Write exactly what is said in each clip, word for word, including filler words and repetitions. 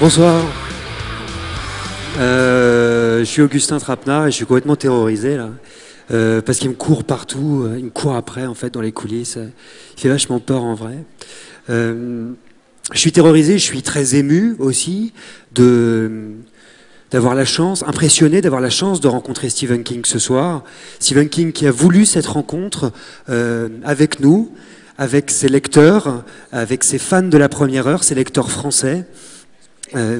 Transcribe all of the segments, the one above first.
Bonsoir. Euh, je suis Augustin Trapenard et je suis complètement terrorisé là. Euh, parce qu'il me court partout, il me court après en fait dans les coulisses. Il fait vachement peur en vrai. Euh, je suis terrorisé, je suis très ému aussi de d'avoir la chance, impressionné d'avoir la chance de rencontrer Stephen King ce soir. Stephen King qui a voulu cette rencontre euh, avec nous, avec ses lecteurs, avec ses fans de la première heure, ses lecteurs français. Euh,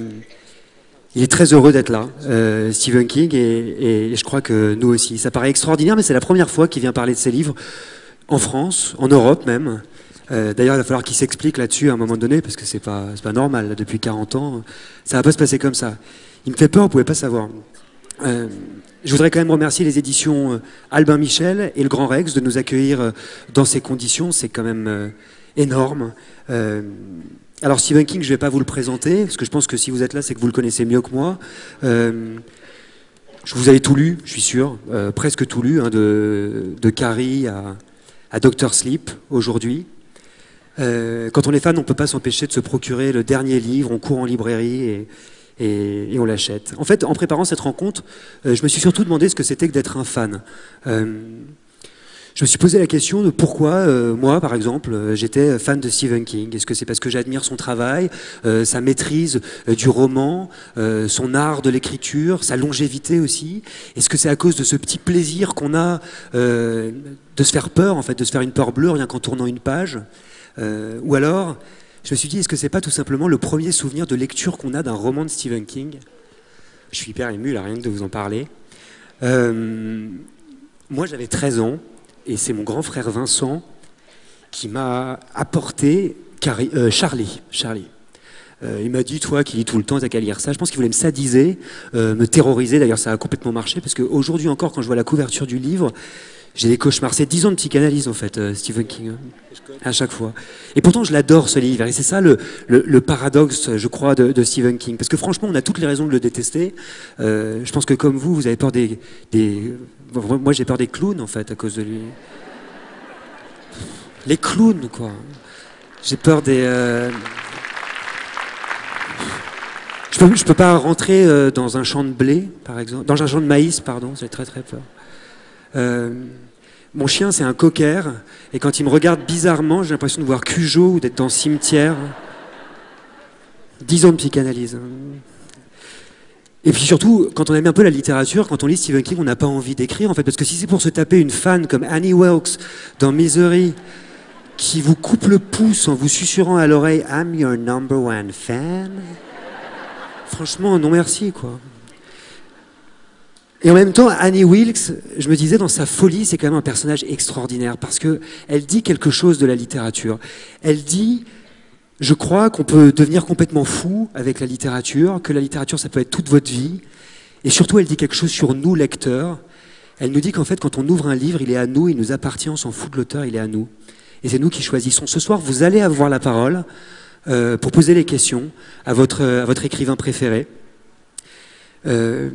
il est très heureux d'être là, euh, Stephen King, et, et je crois que nous aussi. Ça paraît extraordinaire, mais c'est la première fois qu'il vient parler de ses livres en France, en Europe même. Euh, D'ailleurs, il va falloir qu'il s'explique là-dessus à un moment donné, parce que c'est pas, c'est pas normal, là, depuis quarante ans, ça va pas se passer comme ça. Il me fait peur, vous pouvez pas savoir. Euh, je voudrais quand même remercier les éditions Albin Michel et le Grand Rex de nous accueillir dans ces conditions, c'est quand même euh, énorme. Euh, Alors Stephen King, je ne vais pas vous le présenter, parce que je pense que si vous êtes là, c'est que vous le connaissez mieux que moi. Euh, je vous avais tout lu, je suis sûr, euh, presque tout lu, hein, de, de Carrie à, à docteur Sleep, aujourd'hui. Euh, quand on est fan, on ne peut pas s'empêcher de se procurer le dernier livre, on court en librairie et, et, et on l'achète. En fait, en préparant cette rencontre, euh, je me suis surtout demandé ce que c'était que d'être un fan. Euh, Je me suis posé la question de pourquoi, euh, moi, par exemple, euh, j'étais fan de Stephen King. Est-ce que c'est parce que j'admire son travail, euh, sa maîtrise euh, du roman, euh, son art de l'écriture, sa longévité aussi? Est-ce que c'est à cause de ce petit plaisir qu'on a euh, de se faire peur, en fait, de se faire une peur bleue rien qu'en tournant une page? euh, Ou alors, je me suis dit, est-ce que c'est pas tout simplement le premier souvenir de lecture qu'on a d'un roman de Stephen King? Je suis hyper ému, là, rien que de vous en parler. Euh, moi, j'avais treize ans. Et c'est mon grand frère Vincent qui m'a apporté Carrie, euh, Charlie. Charlie. Euh, il m'a dit, toi qui lis tout le temps, t'as qu'à lire ça. Je pense qu'il voulait me sadiser, euh, me terroriser. D'ailleurs, ça a complètement marché, parce qu'aujourd'hui encore, quand je vois la couverture du livre, j'ai des cauchemars. C'est dix ans de psychanalyse, en fait, euh, Stephen King, à chaque fois. Et pourtant, je l'adore, ce livre. Et c'est ça le, le, le paradoxe, je crois, de, de Stephen King. Parce que franchement, on a toutes les raisons de le détester. Euh, je pense que comme vous, vous avez peur des... des... Moi, j'ai peur des clowns, en fait, à cause de lui. Les clowns, quoi. J'ai peur des... Euh... Je peux, je peux pas rentrer euh, dans un champ de blé, par exemple. Dans un champ de maïs, pardon. J'ai très, très peur. Euh... Mon chien, c'est un cocker. Et quand il me regarde bizarrement, j'ai l'impression de voir Cujo ou d'être dans le cimetière. Dix ans de psychanalyse. Et puis surtout, quand on aime un peu la littérature, quand on lit Stephen King, on n'a pas envie d'écrire, en fait, parce que si c'est pour se taper une fan comme Annie Wilkes dans Misery, qui vous coupe le pouce en vous susurrant à l'oreille « I'm your number one fan », franchement, non merci, quoi. Et en même temps, Annie Wilkes, je me disais, dans sa folie, c'est quand même un personnage extraordinaire, parce qu'elle dit quelque chose de la littérature. Elle dit... Je crois qu'on peut devenir complètement fou avec la littérature, que la littérature, ça peut être toute votre vie. Et surtout, elle dit quelque chose sur nous, lecteurs. Elle nous dit qu'en fait, quand on ouvre un livre, il est à nous, il nous appartient, on s'en fout de l'auteur, il est à nous. Et c'est nous qui choisissons. Ce soir, vous allez avoir la parole euh, pour poser les questions à votre, à votre écrivain préféré. Euh...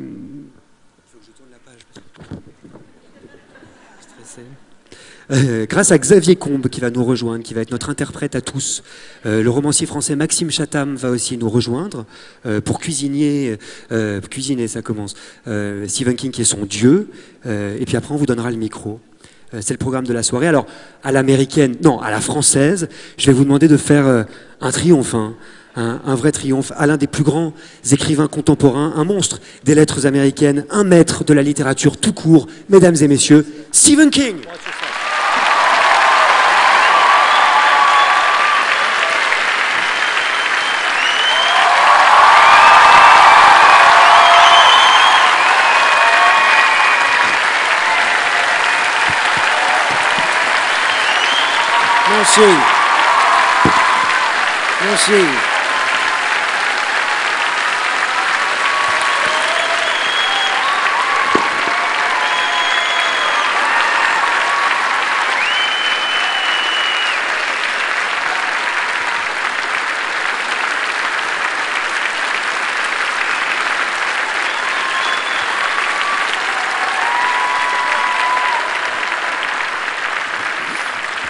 Euh, grâce à Xavier Combes qui va nous rejoindre, qui va être notre interprète à tous. Euh, le romancier français Maxime Chatham va aussi nous rejoindre euh, pour cuisiner, euh, cuisiner ça commence, euh, Stephen King qui est son dieu, euh, et puis après on vous donnera le micro. Euh, c'est le programme de la soirée. Alors à l'américaine, non, à la française, je vais vous demander de faire euh, un triomphe, hein, un, un vrai triomphe, à l'un des plus grands écrivains contemporains, un monstre des lettres américaines, un maître de la littérature tout court, mesdames et messieurs, Stephen King. Merci. Merci.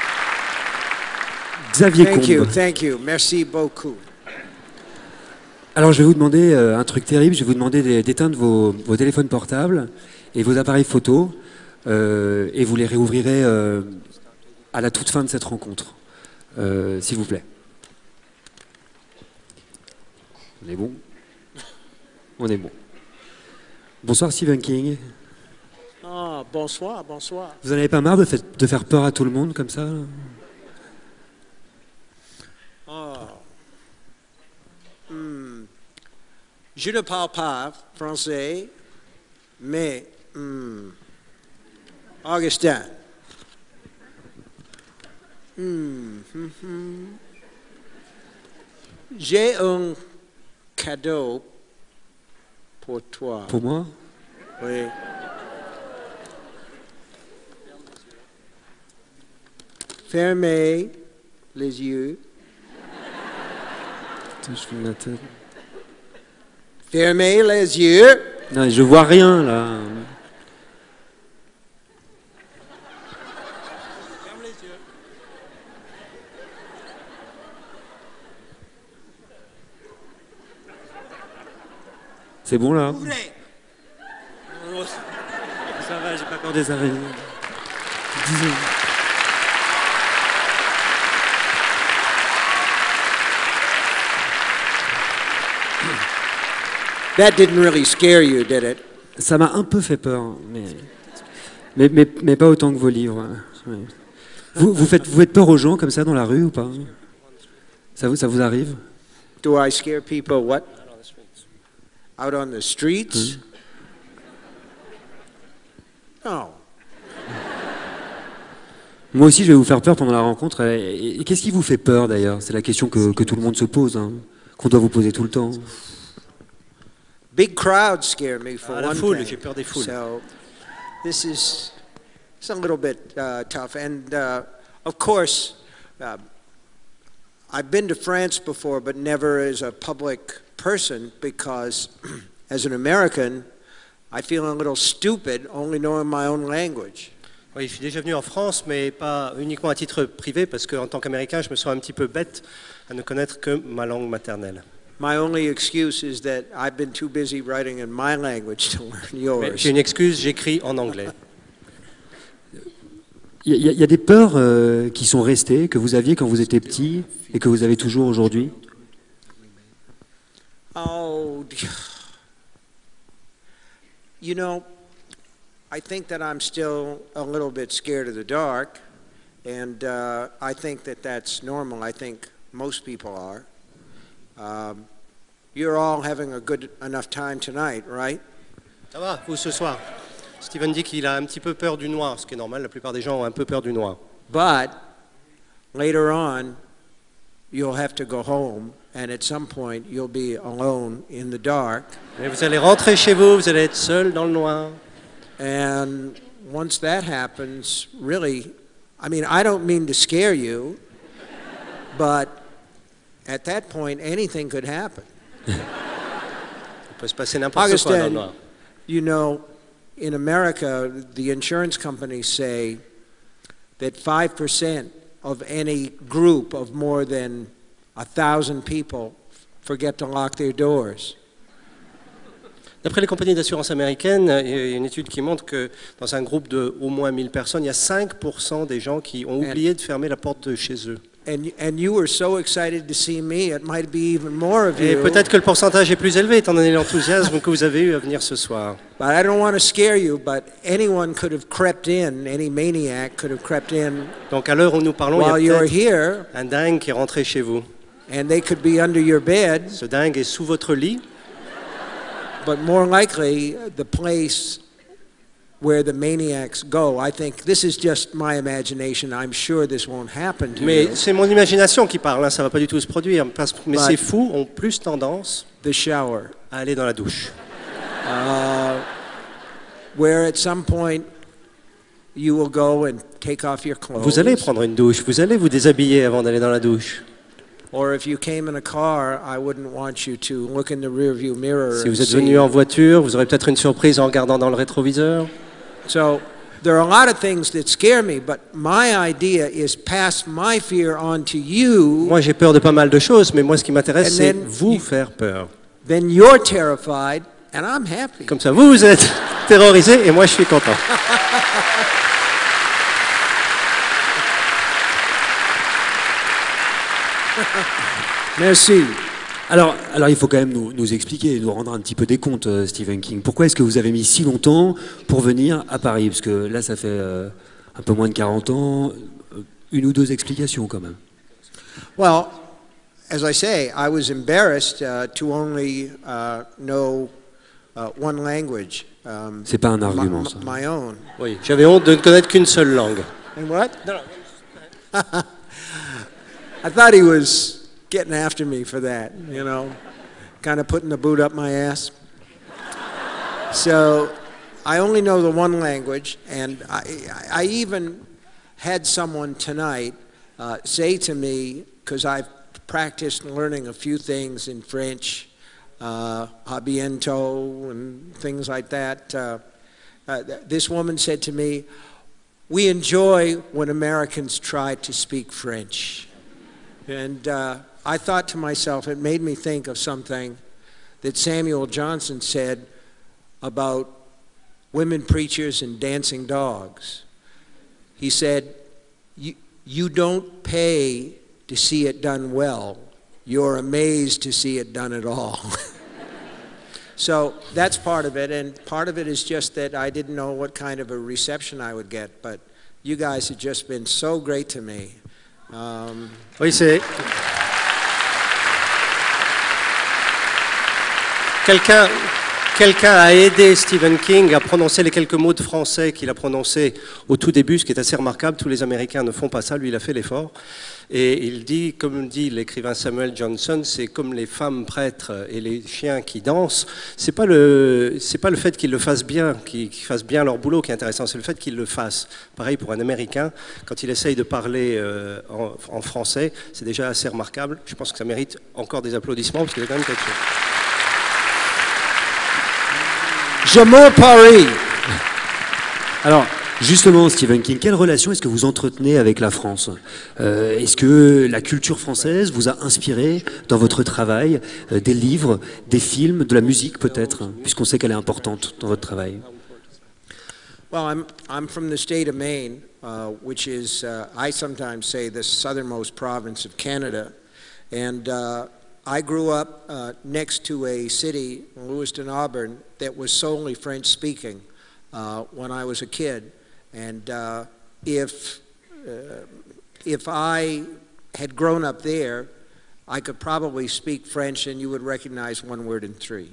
Xavier Thank you, Combes. thank you. Merci beaucoup. Alors je vais vous demander euh, un truc terrible, je vais vous demander d'é- d'éteindre vos, vos téléphones portables et vos appareils photo euh, et vous les réouvrirez euh, à la toute fin de cette rencontre, euh, s'il vous plaît. On est bon? On est bon. Bonsoir Stephen King. Ah, bonsoir, bonsoir. Vous en avez pas marre de, fait- de faire peur à tout le monde comme ça là? Ah. Hmm. Je ne parle pas français, mais hmm. Augustin. Hmm, hmm, hmm. J'ai un cadeau pour toi. Pour moi? Oui. Fermez les yeux. Putain, je fais ma tête. Fermez les yeux. Non, je vois rien là. Ferme les yeux. C'est bon là? Ouvrez. Ça va, j'ai pas peur des araignées. Disons. That didn't really scare you, did it? Ça m'a un peu fait peur, mais, mais, mais, mais pas autant que vos livres. Ouais. Vous, vous, faites, vous faites peur aux gens comme ça dans la rue ou pas? Ça vous, ça vous arrive? Do I scare people what? Out on the streets? No. Moi aussi, je vais vous faire peur pendant la rencontre. Et, et- et qu'est-ce qui vous fait peur d'ailleurs? C'est la question que, que tout le monde se pose, hein, qu'on doit vous poser tout le temps. Big crowds scare me for Ah, la one foule, thing. j'ai peur des foules. So this is it's a little bit uh, tough. And uh, of course, uh, I've been to France before, but never as a public person because, as an American, I feel a little stupid only knowing my own language. Oui, je suis déjà venu en France, mais pas uniquement à titre privé, parce qu'en tant qu'Américain, je me sens un petit peu bête à ne connaître que ma langue maternelle. My only excuse is that I've been too busy writing in my language to learn Mais yours. j'ai une excuse, j'écris en anglais. Il y, a- il y a des peurs euh, qui sont restées, que vous aviez quand vous étiez petit et que vous avez toujours aujourd'hui? Oh, you know, I think that I'm still a little bit scared of the dark, and uh, I think that that's normal. I think most people are. Um, you're all having a good enough time tonight, right? Ça va, vous, ce soir? Steven dit qu'il a un petit peu peur du noir, ce qui est normal, la plupart des gens ont un peu peur du noir. But later on, you'll have to go home, and at some point, you'll be alone in the dark. Mais vous allez rentrer chez vous, vous allez être seul dans le noir. And once that happens, really, I mean, I don't mean to scare you, but at that point, anything could happen. Il peut se passer n'importe quoi dans le Augustin, noir. you know, in America, the insurance companies say that five percent of any group of more than a thousand people forget to lock their doors. D'après les compagnies d'assurance américaines, il y a une étude qui montre que dans un groupe de au moins mille personnes, il y a cinq pour cent des gens qui ont oublié de fermer la porte de chez eux. And, and you were so excited to see me, it might be even more of Et you. peut-être que le pourcentage est plus élevé étant donné l'enthousiasme que vous avez eu à venir ce soir. But I don't want to scare you, but anyone could have crept in, any maniac could have crept in Donc à l'heure où nous parlons, while il y a you're peut-être here, un dingue qui est rentré chez vous. and they could be under your bed, Ce dingue est sous votre lit, but more likely the place where the maniacs go. I think this is just my imagination. I'm sure this won't happen to mais you. c'est mon imagination qui parle, hein, ça ne va pas du tout se produire. Parce, mais Bah- ces fous ont plus tendance The shower, à aller dans la douche. uh, where at some point you will go and take off your clothes. Vous allez prendre une douche, vous allez vous déshabiller avant d'aller dans la douche. Or if you came in a car, I wouldn't want you to look in the rearview mirror. Si and vous êtes see. venu en voiture, vous aurez peut-être une surprise en regardant dans le rétroviseur. So there are a lot of things that scare me, but my idea is pass my fear on to you, Moi, j'ai peur de pas mal de choses, mais moi, ce qui m'intéresse, And c'est then vous you- faire peur. then you're terrified, and I'm happy. Comme ça, vous, vous êtes terrorisés et moi, je suis content. Merci. Alors, alors, il faut quand même nous, nous expliquer, nous rendre un petit peu des comptes, euh, Stephen King. Pourquoi est-ce que vous avez mis si longtemps pour venir à Paris? Parce que là, ça fait euh, un peu moins de quarante ans. Une ou deux explications quand même. Well, as I say, I was embarrassed uh, to only uh, know uh, one language. Um, C'est pas un my, argument, ça. my own. Oui, j'avais honte de ne connaître qu'une seule langue. And what? I thought he was getting after me for that, you know, kind of putting the boot up my ass. So I only know the one language, and I, I even had someone tonight uh, say to me, because I've practiced learning a few things in French, uh, a bientôt and things like that. Uh, uh, this woman said to me, "We enjoy when Americans try to speak French." And uh, I thought to myself, it made me think of something that Samuel Johnson said about women preachers and dancing dogs. He said, you, you don't pay to see it done well. You're amazed to see it done at all. So that's part of it, and part of it is just that I didn't know what kind of a reception I would get, but you guys have just been so great to me. Um, Oui, c'est... Quelqu'un quelqu'un a aidé Stephen King à prononcer les quelques mots de français qu'il a prononcés au tout début, ce qui est assez remarquable. Tous les Américains ne font pas ça, lui il a fait l'effort. Et il dit, comme dit l'écrivain Samuel Johnson, c'est comme les femmes prêtres et les chiens qui dansent. C'est pas le, c'est pas le fait qu'ils le fassent bien, qu'ils, qu'ils fassent bien leur boulot qui est intéressant, c'est le fait qu'ils le fassent. Pareil pour un Américain, quand il essaye de parler euh, en, en français, c'est déjà assez remarquable. Je pense que ça mérite encore des applaudissements parce qu'il y a quand même quelque chose. J'aime Paris. Alors, justement, Stephen King, quelle relation est-ce que vous entretenez avec la France? euh, Est-ce que la culture française vous a inspiré dans votre travail, euh, des livres, des films, de la musique peut-être, puisqu'on sait qu'elle est importante dans votre travail? Well, I'm, I'm from the state of Maine, uh, which is, uh, I sometimes say, the southernmost province of Canada. And uh, I grew up uh, next to a city, Lewiston, Auburn, that was solely French-speaking uh, when I was a kid. And uh, if, uh, if I had grown up there, I could probably speak French and you would recognize one word in three.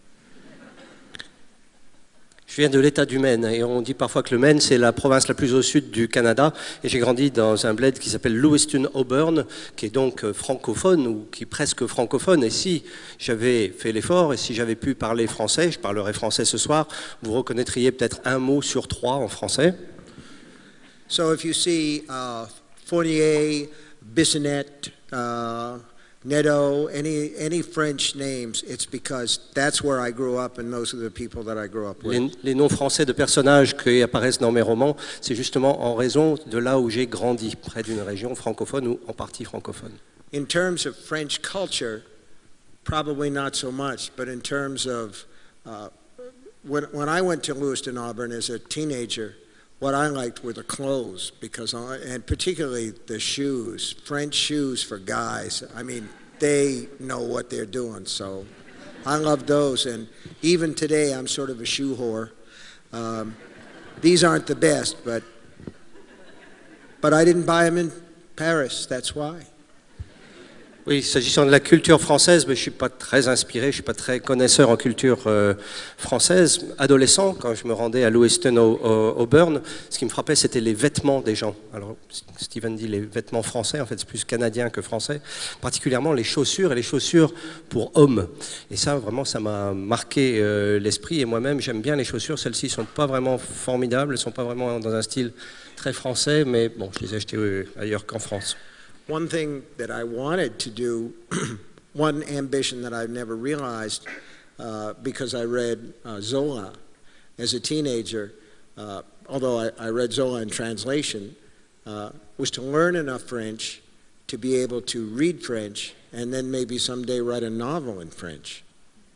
Je viens de l'État du Maine et on dit parfois que le Maine c'est la province la plus au sud du Canada et j'ai grandi dans un bled qui s'appelle Lewiston Auburn qui est donc francophone ou qui est presque francophone et si j'avais fait l'effort et si j'avais pu parler français, je parlerai français ce soir, vous reconnaîtriez peut-être un mot sur trois en français. So if you see uh, Fournier, Bissonnette, uh, Netto, any, any French names, it's because that's where I grew up and those are the people that I grew up with. Les, les noms français de personnages qui apparaissent dans mes romans, c'est justement en raison de là où j'ai grandi, près d'une région francophone ou en partie francophone. In terms of French culture, probably not so much, but in terms of, uh, when, when I went to Lewiston, Auburn as a teenager, what I liked were the clothes, because I, and particularly the shoes, French shoes for guys. I mean, they know what they're doing, so I love those. And even today, I'm sort of a shoe whore. Um, these aren't the best, but but I didn't buy them in Paris. That's why. Oui, s'agissant de la culture française, mais je ne suis pas très inspiré, je ne suis pas très connaisseur en culture euh, française. Adolescent, quand je me rendais à Lewiston Auburn, ce qui me frappait, c'était les vêtements des gens. Alors, Stephen dit les vêtements français, en fait, c'est plus canadien que français, particulièrement les chaussures et les chaussures pour hommes. Et ça, vraiment, ça m'a marqué euh, l'esprit. Et moi-même, j'aime bien les chaussures. Celles-ci ne sont pas vraiment formidables, elles ne sont pas vraiment dans un style très français, mais bon, je les ai achetées euh, ailleurs qu'en France. One thing that I wanted to do, one ambition that I've never realized, uh, because I read uh, Zola as a teenager, uh, although I, I read Zola in translation, uh, was to learn enough French to be able to read French and then maybe someday write a novel in French.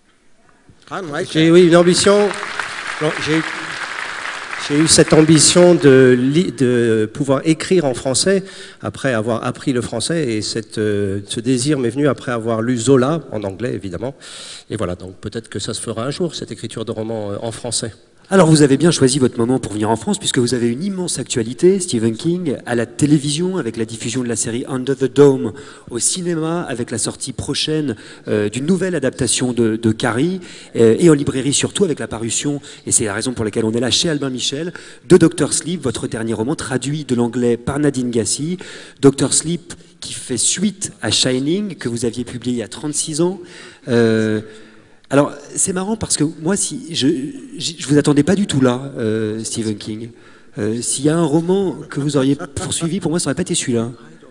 I like J'ai that. oui, une ambition. Non, j'ai eu- J'ai eu cette ambition de, li- de pouvoir écrire en français après avoir appris le français, et cette, euh, ce désir m'est venu après avoir lu Zola, en anglais évidemment. Et voilà, donc peut-être que ça se fera un jour, cette écriture de roman euh, en français. Alors vous avez bien choisi votre moment pour venir en France, puisque vous avez une immense actualité, Stephen King, à la télévision avec la diffusion de la série Under the Dome, au cinéma avec la sortie prochaine euh, d'une nouvelle adaptation de, de Carrie, euh, et en librairie surtout avec la parution, et c'est la raison pour laquelle on est là chez Albin Michel, de docteur Sleep, votre dernier roman traduit de l'anglais par Nadine Gassi. docteur Sleep qui fait suite à Shining, que vous aviez publié il y a trente-six ans. Euh, Alors, c'est marrant parce que moi, si, je ne vous attendais pas du tout là, euh, Stephen King. Euh, S'il y a un roman que vous auriez poursuivi, pour moi, ça n'aurait pas été celui-là.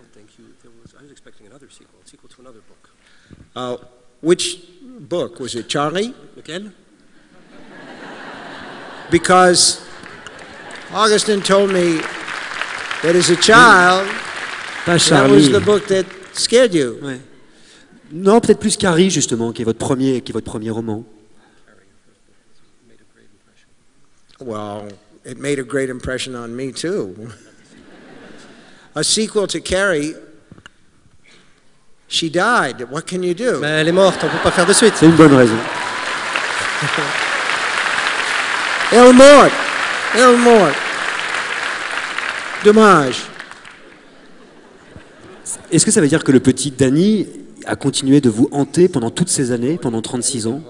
Uh, which book? Was it Charlie? Lequel? Because Augustine told me that as a child, Pas that was Charlie. the book that scared you. Ouais. Non, peut-être plus Carrie, justement, qui est votre premier, qui est votre premier roman. Well, it made a great impression on me, too. A sequel to Carrie, she died. What can you do? Mais elle est morte, on ne peut pas faire de suite. C'est une bonne raison. Elle est morte. Elle est morte. Dommage. Est-ce que ça veut dire que le petit Danny a continué de vous hanter pendant toutes ces années, pendant trente-six ans?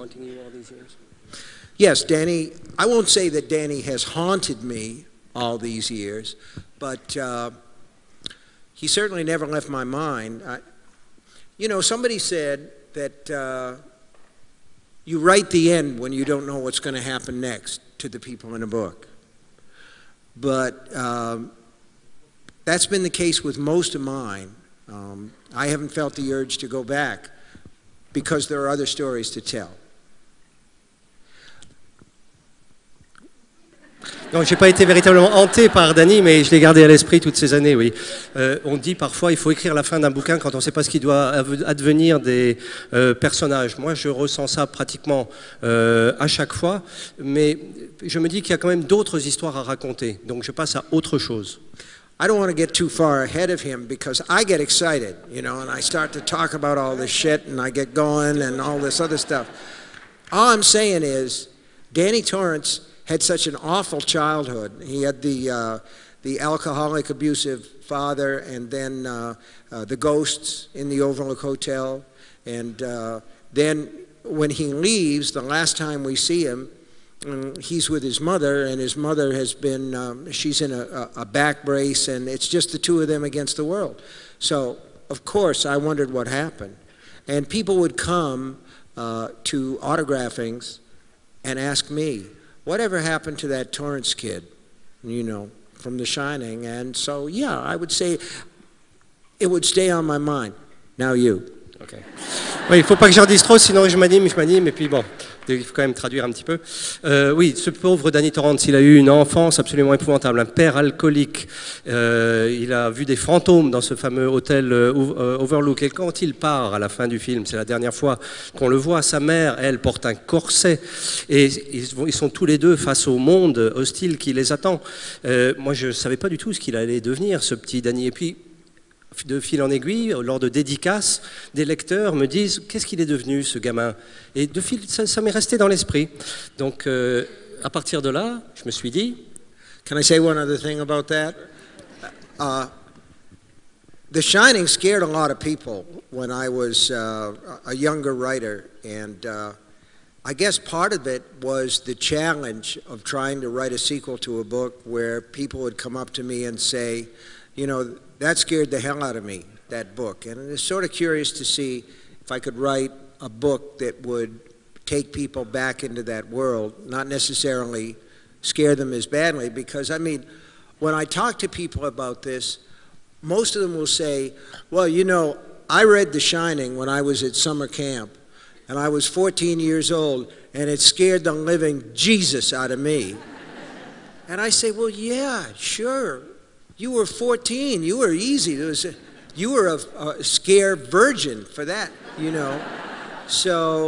Yes, Danny, I won't say that Danny has haunted me all these years, but uh, he certainly never left my mind. I, you know, somebody said that uh, you write the end when you don't know what's going to happen next to the people in a book. But um, that's been the case with most of mine. Um, I haven't felt the urge to go back because there are other stories to tell. Donc, j'ai pas été véritablement hanté par Danny, mais je l'ai gardé à l'esprit toutes ces années, oui. Euh, on dit parfois il faut écrire la fin d'un bouquin quand on ne sait pas ce qui doit advenir des euh, personnages. Moi, je ressens ça pratiquement euh, à chaque fois, mais je me dis qu'il y a quand même d'autres histoires à raconter. Donc, je passe à autre chose. I don't want to get too far ahead of him because I get excited, you know, and I start to talk about all this shit and I get going and all this other stuff. All I'm saying is, Danny Torrance had such an awful childhood. He had the uh, the alcoholic, abusive father, and then uh, uh, the ghosts in the Overlook Hotel, and uh, then when he leaves, the last time we see him, um, he's with his mother, and his mother has been um, she's in a, a back brace, and it's just the two of them against the world. So of course I wondered what happened, and people would come uh, to autographings and ask me, whatever happened to that Torrance kid, you know, from The Shining? And so, yeah, I would say it would stay on my mind. Now you. Okay. Oui, il ne faut pas que j'en dise trop, sinon je m'anime, je m'anime, et puis bon, il faut quand même traduire un petit peu. Euh, oui, ce pauvre Danny Torrance, il a eu une enfance absolument épouvantable, un père alcoolique, euh, il a vu des fantômes dans ce fameux hôtel euh, Overlook, et quand il part à la fin du film, c'est la dernière fois qu'on le voit, sa mère, elle, porte un corset, et ils, ils sont tous les deux face au monde hostile qui les attend. Euh, moi, je ne savais pas du tout ce qu'il allait devenir, ce petit Danny, et puis de fil en aiguille, lors de dédicaces, des lecteurs me disent « Qu'est-ce qu'il est devenu, ce gamin ?» Et de fil, ça, ça m'est resté dans l'esprit. Donc, euh, à partir de là, je me suis dit... Can I say one other thing about that? Uh, The Shining scared a lot of people when I was uh, a younger writer, and uh, I guess part of it was the challenge of trying to write a sequel to a book where people would come up to me and say, you know, that scared the hell out of me, that book. And it's sort of curious to see if I could write a book that would take people back into that world, not necessarily scare them as badly, because, I mean, when I talk to people about this, most of them will say, well, you know, I read The Shining when I was at summer camp, and I was fourteen years old, and it scared the living Jesus out of me. And I say, well, yeah, sure. You were fourteen. You were easy. There was a, you were a, a scare virgin for that, you know. So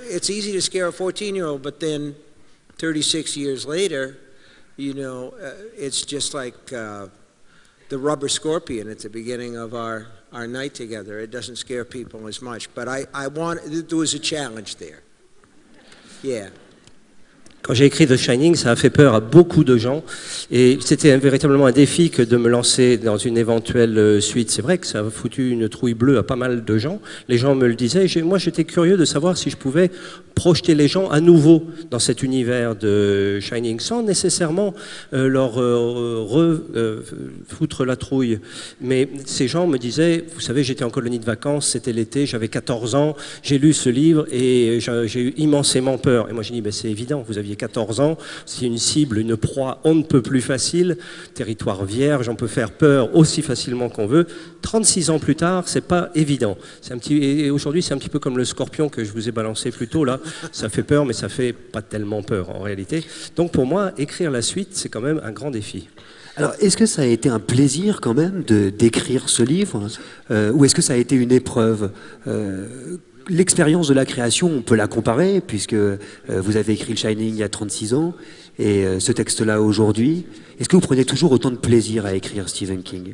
it's easy to scare a fourteen-year-old, but then thirty-six years later, you know, uh, it's just like uh, the rubber scorpion at the beginning of our, our night together. It doesn't scare people as much, but I, I want, there was a challenge there. Yeah. Quand j'ai écrit The Shining, ça a fait peur à beaucoup de gens et c'était véritablement un défi que de me lancer dans une éventuelle suite. C'est vrai que ça a foutu une trouille bleue à pas mal de gens. Les gens me le disaient. Moi, j'étais curieux de savoir si je pouvais projeter les gens à nouveau dans cet univers de Shining sans nécessairement euh, leur euh, re, euh, foutre la trouille. Mais ces gens me disaient, vous savez, j'étais en colonie de vacances, c'était l'été, j'avais quatorze ans, j'ai lu ce livre et j'ai eu immensément peur. Et moi, j'ai dit, ben, c'est évident, vous aviez quatorze ans, c'est une cible, une proie on ne peut plus facile, territoire vierge, on peut faire peur aussi facilement qu'on veut. trente-six ans plus tard, c'est pas évident. C'est un petit, et aujourd'hui, c'est un petit peu comme le scorpion que je vous ai balancé plus tôt là. Ça fait peur, mais ça fait pas tellement peur en réalité. Donc pour moi, écrire la suite, c'est quand même un grand défi. Alors, est-ce que ça a été un plaisir quand même de d'écrire ce livre, euh, ou est-ce que ça a été une épreuve? euh, L'expérience de la création, on peut la comparer, puisque euh, vous avez écrit le Shining il y a trente-six ans, et euh, ce texte-là aujourd'hui. Est-ce que vous prenez toujours autant de plaisir à écrire Stephen King?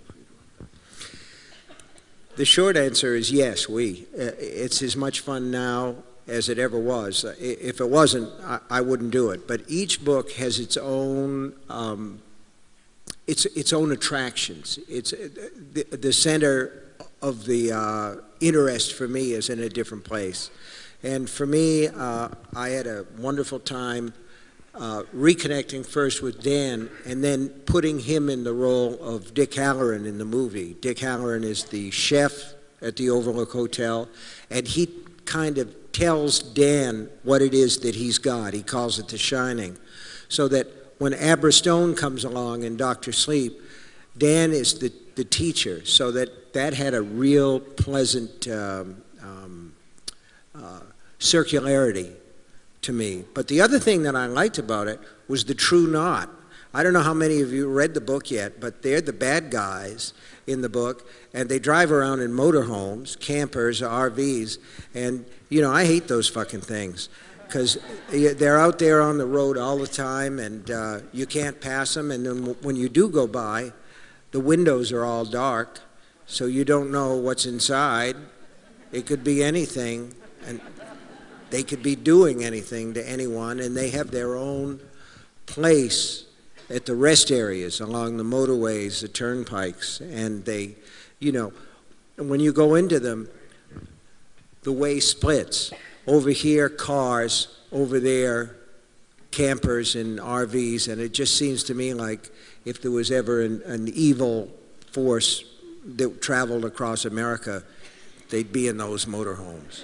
The short answer is yes, we. Uh, it's as much fun now as it ever was. If it wasn't, I, I wouldn't do it. But each book has its own, um, its its own attractions. It's the, the center of the uh, interest for me is in a different place. And for me, uh, I had a wonderful time uh, reconnecting first with Dan and then putting him in the role of Dick Halloran in the movie. Dick Halloran is the chef at the Overlook Hotel, and he kind of tells Dan what it is that he's got. He calls it The Shining. So that when Abra Stone comes along in Doctor Sleep, Dan is the, the teacher. So that that had a real pleasant um, um, uh, circularity to me. But the other thing that I liked about it was the true knot. I don't know how many of you read the book yet, but they're the bad guys in the book, and they drive around in motorhomes, campers, R Vs, and, you know, I hate those fucking things because they're out there on the road all the time, and uh, you can't pass them, and then when you do go by, the windows are all dark, so you don't know what's inside. It could be anything, and they could be doing anything to anyone, and they have their own place at the rest areas along the motorways, the turnpikes, and they, you know, and when you go into them, the way splits. Over here, cars, over there, campers and R Vs, and it just seems to me like if there was ever an, an evil force that traveled across America, they'd be in those motorhomes.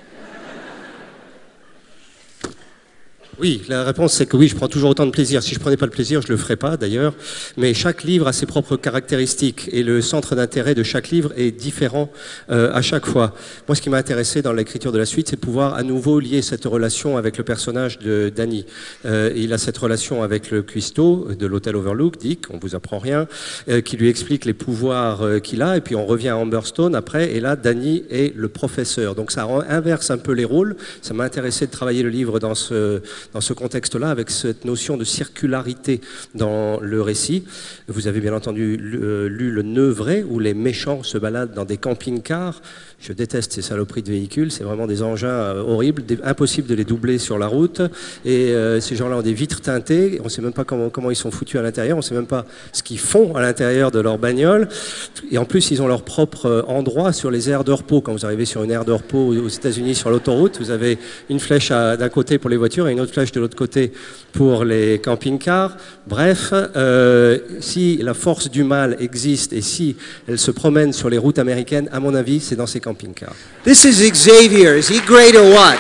Oui, la réponse c'est que oui, je prends toujours autant de plaisir. Si je prenais pas le plaisir, je le ferais pas d'ailleurs. Mais chaque livre a ses propres caractéristiques et le centre d'intérêt de chaque livre est différent euh, à chaque fois. Moi, ce qui m'a intéressé dans l'écriture de la suite, c'est de pouvoir à nouveau lier cette relation avec le personnage de Danny. Euh, il a cette relation avec le cuistot de l'hôtel Overlook, Dick, on vous apprend rien, euh, qui lui explique les pouvoirs euh, qu'il a. Et puis on revient à Amberstone après, et là, Danny est le professeur. Donc ça inverse un peu les rôles. Ça m'a intéressé de travailler le livre dans ce dans ce contexte-là, avec cette notion de circularité dans le récit. Vous avez bien entendu lu, euh, lu Le Nœud vrai, où les méchants se baladent dans des camping-cars. Je déteste ces saloperies de véhicules, c'est vraiment des engins euh, horribles, des, impossible de les doubler sur la route. Et euh, ces gens-là ont des vitres teintées, on ne sait même pas comment, comment ils sont foutus à l'intérieur, on ne sait même pas ce qu'ils font à l'intérieur de leur bagnole. Et en plus, ils ont leur propre endroit sur les aires de repos. Quand vous arrivez sur une aire de repos aux États-Unis sur l'autoroute, vous avez une flèche d'un côté pour les voitures et une autre flèche de l'autre côté pour les camping-cars. Bref, euh, si la force du mal existe et si elle se promène sur les routes américaines, à mon avis, c'est dans ces camping-cars. This is Xavier. Is he great or what?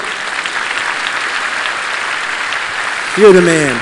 You're the man.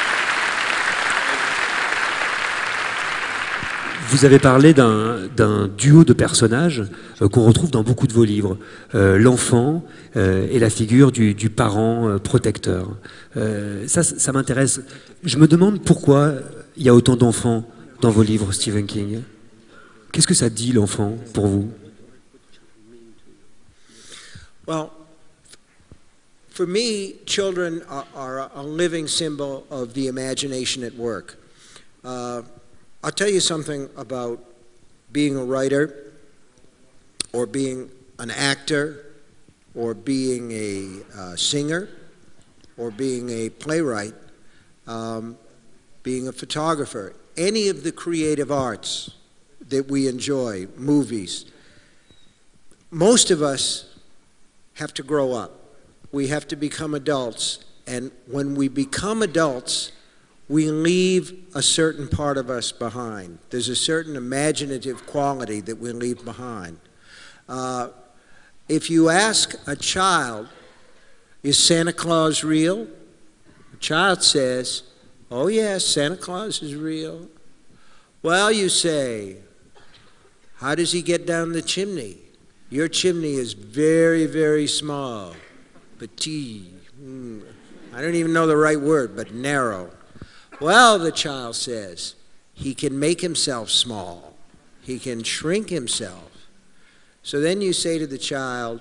Vous avez parlé d'un duo de personnages euh, qu'on retrouve dans beaucoup de vos livres. Euh, L'enfant euh, et la figure du, du parent euh, protecteur. Euh, ça, ça m'intéresse. Je me demande pourquoi il y a autant d'enfants dans vos livres, Stephen King. Qu'est-ce que ça dit, l'enfant, pour vous? Well, for me, children are, are a living symbol of the imagination at work. Uh, I'll tell you something about being a writer, or being an actor, or being a uh, singer, or being a playwright, um, being a photographer, any of the creative arts that we enjoy, movies. Most of us have to grow up. We have to become adults, and when we become adults, we leave a certain part of us behind. There's a certain imaginative quality that we leave behind. Uh, if you ask a child, is Santa Claus real? The child says, oh yes, Santa Claus is real. Well, you say, how does he get down the chimney? Your chimney is very, very small, petit, mm, I don't even know the right word, but narrow. Well, the child says, he can make himself small. He can shrink himself. So then you say to the child,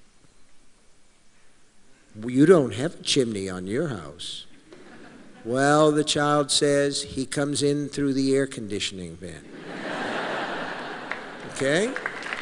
well, you don't have a chimney on your house. Well, the child says, he comes in through the air conditioning vent. Okay?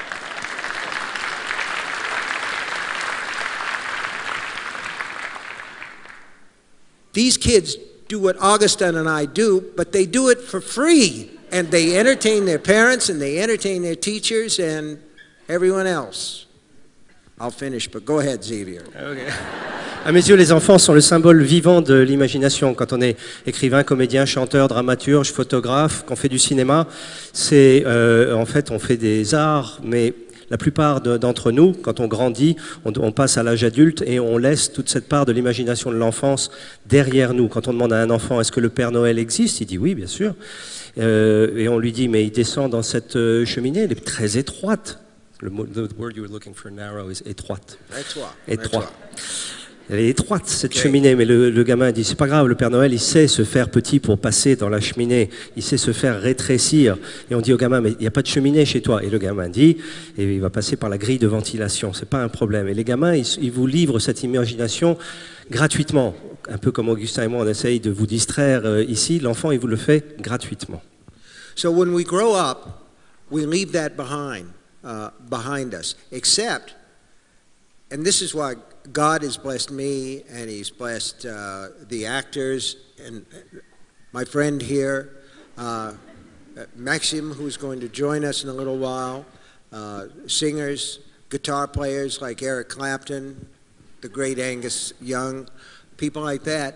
These kids do what Augustine and I do, but they do it for free. And they entertain their parents, and they entertain their teachers, and everyone else. I'll finish, but go ahead, Xavier. Okay. À mes yeux, les enfants sont le symbole vivant de l'imagination. Quand on est écrivain, comédien, chanteur, dramaturge, photographe, qu'on fait du cinéma, c'est euh, en fait on fait des arts, mais la plupart d'entre nous, quand on grandit, on, on passe à l'âge adulte et on laisse toute cette part de l'imagination de l'enfance derrière nous. Quand on demande à un enfant, est-ce que le Père Noël existe? Il dit oui, bien sûr. Euh, et on lui dit, mais il descend dans cette cheminée, elle est très étroite. Le mot, the word you were looking for, narrow, is étroite. Étroit. Étroit. Elle est étroite, cette Okay. cheminée, mais le, le gamin dit, c'est pas grave, le Père Noël, il sait se faire petit pour passer dans la cheminée, il sait se faire rétrécir. Et on dit au gamin, mais il n'y a pas de cheminée chez toi. Et le gamin dit, et il va passer par la grille de ventilation, c'est pas un problème. Et les gamins, ils, ils vous livrent cette imagination gratuitement. Un peu comme Augustin et moi, on essaye de vous distraire euh, ici, l'enfant, il vous le fait gratuitement. So when we grow up, we leave that behind, uh, behind us, except, and this is why God has blessed me, and He's blessed uh, the actors, and my friend here, uh, Maxim, who's going to join us in a little while, uh, singers, guitar players like Eric Clapton, the great Angus Young, people like that.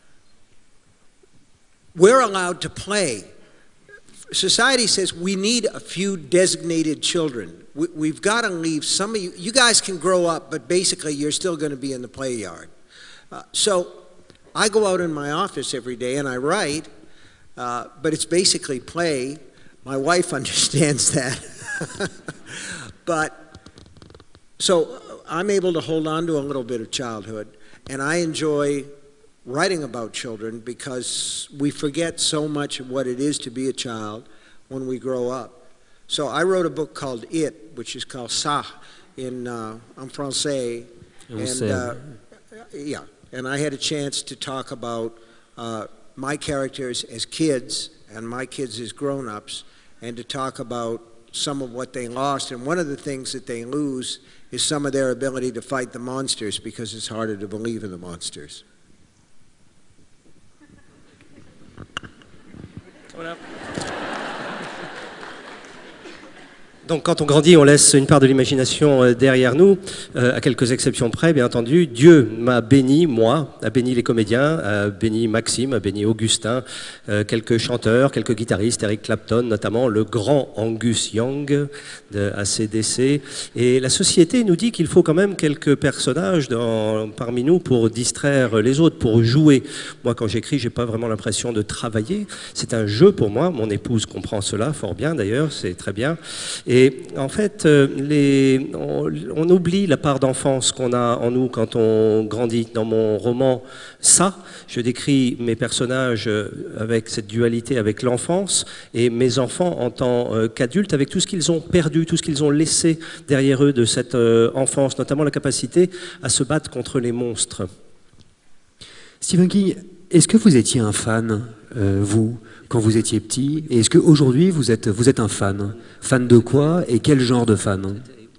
We're allowed to play. Society says we need a few designated children. We, we've got to leave some of you. You guys can grow up, but basically you're still going to be in the play yard. Uh, so I go out in my office every day and I write, uh, but it's basically play. My wife understands that. But so I'm able to hold on to a little bit of childhood, and I enjoy writing about children because we forget so much of what it is to be a child when we grow up. So I wrote a book called It, which is called Ça in uh, en français, and uh, yeah, and I had a chance to talk about uh, my characters as kids and my kids as grown-ups, and to talk about some of what they lost. And one of the things that they lose is some of their ability to fight the monsters, because it's harder to believe in the monsters. Voilà. Donc quand on grandit, on laisse une part de l'imagination derrière nous, euh, à quelques exceptions près, bien entendu. Dieu m'a béni, moi, a béni les comédiens, a béni Maxime, a béni Augustin, euh, quelques chanteurs, quelques guitaristes, Eric Clapton notamment, le grand Angus Young de A C D C. Et la société nous dit qu'il faut quand même quelques personnages dans, parmi nous pour distraire les autres, pour jouer. Moi, quand j'écris, j'ai pas vraiment l'impression de travailler. C'est un jeu pour moi. Mon épouse comprend cela fort bien d'ailleurs, c'est très bien. Et Et en fait, euh, les, on, on oublie la part d'enfance qu'on a en nous quand on grandit. Dans mon roman Ça, je décris mes personnages avec cette dualité avec l'enfance et mes enfants en tant euh, qu'adultes avec tout ce qu'ils ont perdu, tout ce qu'ils ont laissé derrière eux de cette euh, enfance, notamment la capacité à se battre contre les monstres. Stephen King, est-ce que vous étiez un fan, euh, vous, quand vous étiez petit? Et est-ce qu'aujourd'hui, vous êtes, vous êtes un fan? Fan de quoi et quel genre de fan?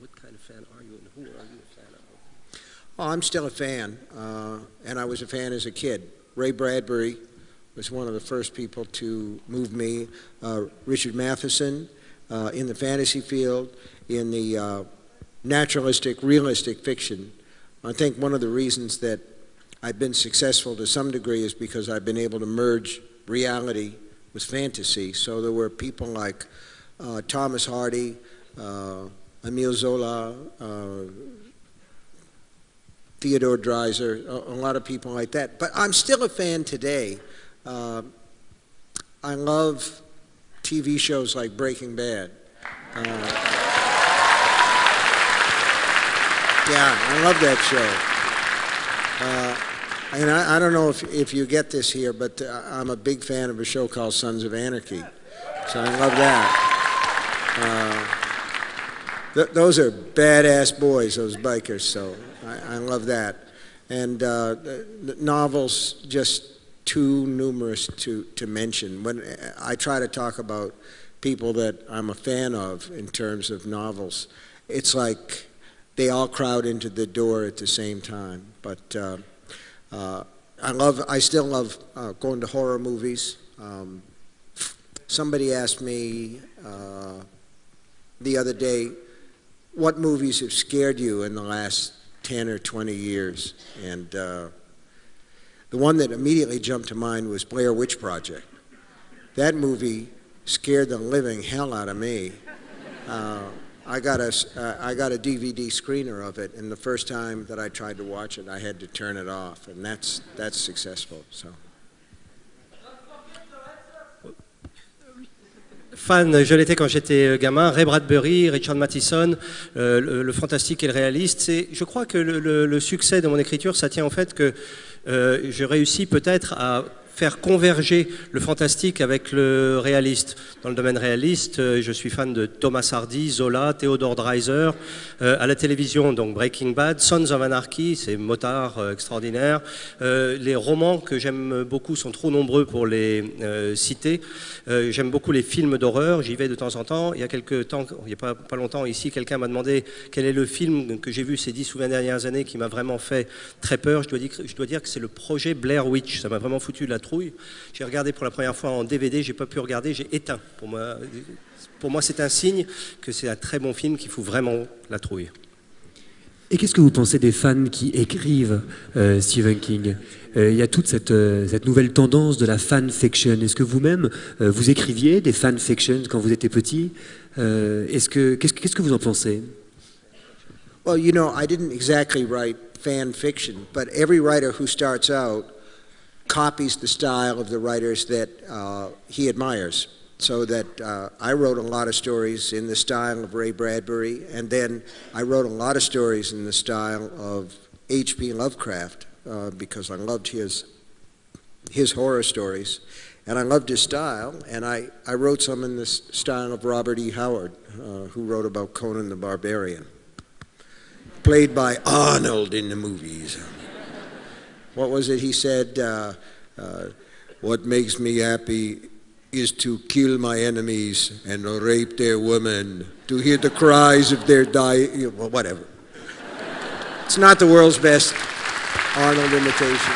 Oh, I'm still a fan, uh, and I was a fan as a kid. Ray Bradbury was one of the first people to move me. Uh, Richard Matheson, uh, in the fantasy field, in the uh, naturalistic, realistic fiction. I think one of the reasons that I've been successful to some degree is because I've been able to merge reality with fantasy. So there were people like uh, Thomas Hardy, uh, Emile Zola, uh, Theodore Dreiser, a, a lot of people like that. But I'm still a fan today. Uh, I love T V shows like Breaking Bad. Uh, yeah, I love that show. Uh, and I, I don't know if, if you get this here, but uh, I'm a big fan of a show called Sons of Anarchy. So I love that. Uh, th those are badass boys, those bikers, so I, I love that. And uh, the, the novels, just too numerous to, to mention. When I try to talk about people that I'm a fan of in terms of novels, it's like they all crowd into the door at the same time. But uh, uh, I love, I still love uh, going to horror movies. Um, somebody asked me uh, the other day, what movies have scared you in the last ten or twenty years? And uh, the one that immediately jumped to mind was Blair Witch Project. That movie scared the living hell out of me. Uh, I got a, uh, I got a D V D screener of it, and the first time that I tried to watch it, I had to turn it off, and that's, that's successful. So. Fan, je l'étais quand j'étais gamin. Ray Bradbury, Richard Matheson, euh, le, le fantastique et le réaliste. Je crois que le, le, le succès de mon écriture, ça tient au fait que euh, je réussis peut-être à faire converger le fantastique avec le réaliste. Dans le domaine réaliste, euh, je suis fan de Thomas Hardy, Zola, Theodore Dreiser. Euh, à la télévision, donc Breaking Bad, Sons of Anarchy, c'est motard euh, extraordinaire. Euh, les romans que j'aime beaucoup sont trop nombreux pour les euh, citer. Euh, j'aime beaucoup les films d'horreur, j'y vais de temps en temps. Il y a quelques temps, il n'y a pas, pas longtemps ici, quelqu'un m'a demandé quel est le film que j'ai vu ces dix ou vingt dernières années qui m'a vraiment fait très peur. Je dois dire, je dois dire que c'est le projet Blair Witch. Ça m'a vraiment foutu la trouille. J'ai regardé pour la première fois en D V D, j'ai pas pu regarder, j'ai éteint. Pour moi, pour moi c'est un signe que c'est un très bon film qui fout vraiment la trouille. Et qu'est-ce que vous pensez des fans qui écrivent euh, Stephen King? euh, Il y a toute cette, euh, cette nouvelle tendance de la fan fiction. Est-ce que vous-même, euh, vous écriviez des fan fiction quand vous étiez petit? euh, Est-ce que, qu'est-ce, qu'est-ce que vous en pensez? Well, you know, I didn't exactly write fan fiction, but every writer who starts out copies the style of the writers that uh, he admires. So that uh, I wrote a lot of stories in the style of Ray Bradbury, and then I wrote a lot of stories in the style of H P Lovecraft uh, because I loved his, his horror stories, and I loved his style, and I, I wrote some in the style of Robert E. Howard, uh, who wrote about Conan the Barbarian, played by Arnold in the movies. What was it he said? Uh, uh, what makes me happy is to kill my enemies and rape their women, to hear the cries of their dying, well, whatever. It's not the world's best Arnold imitation.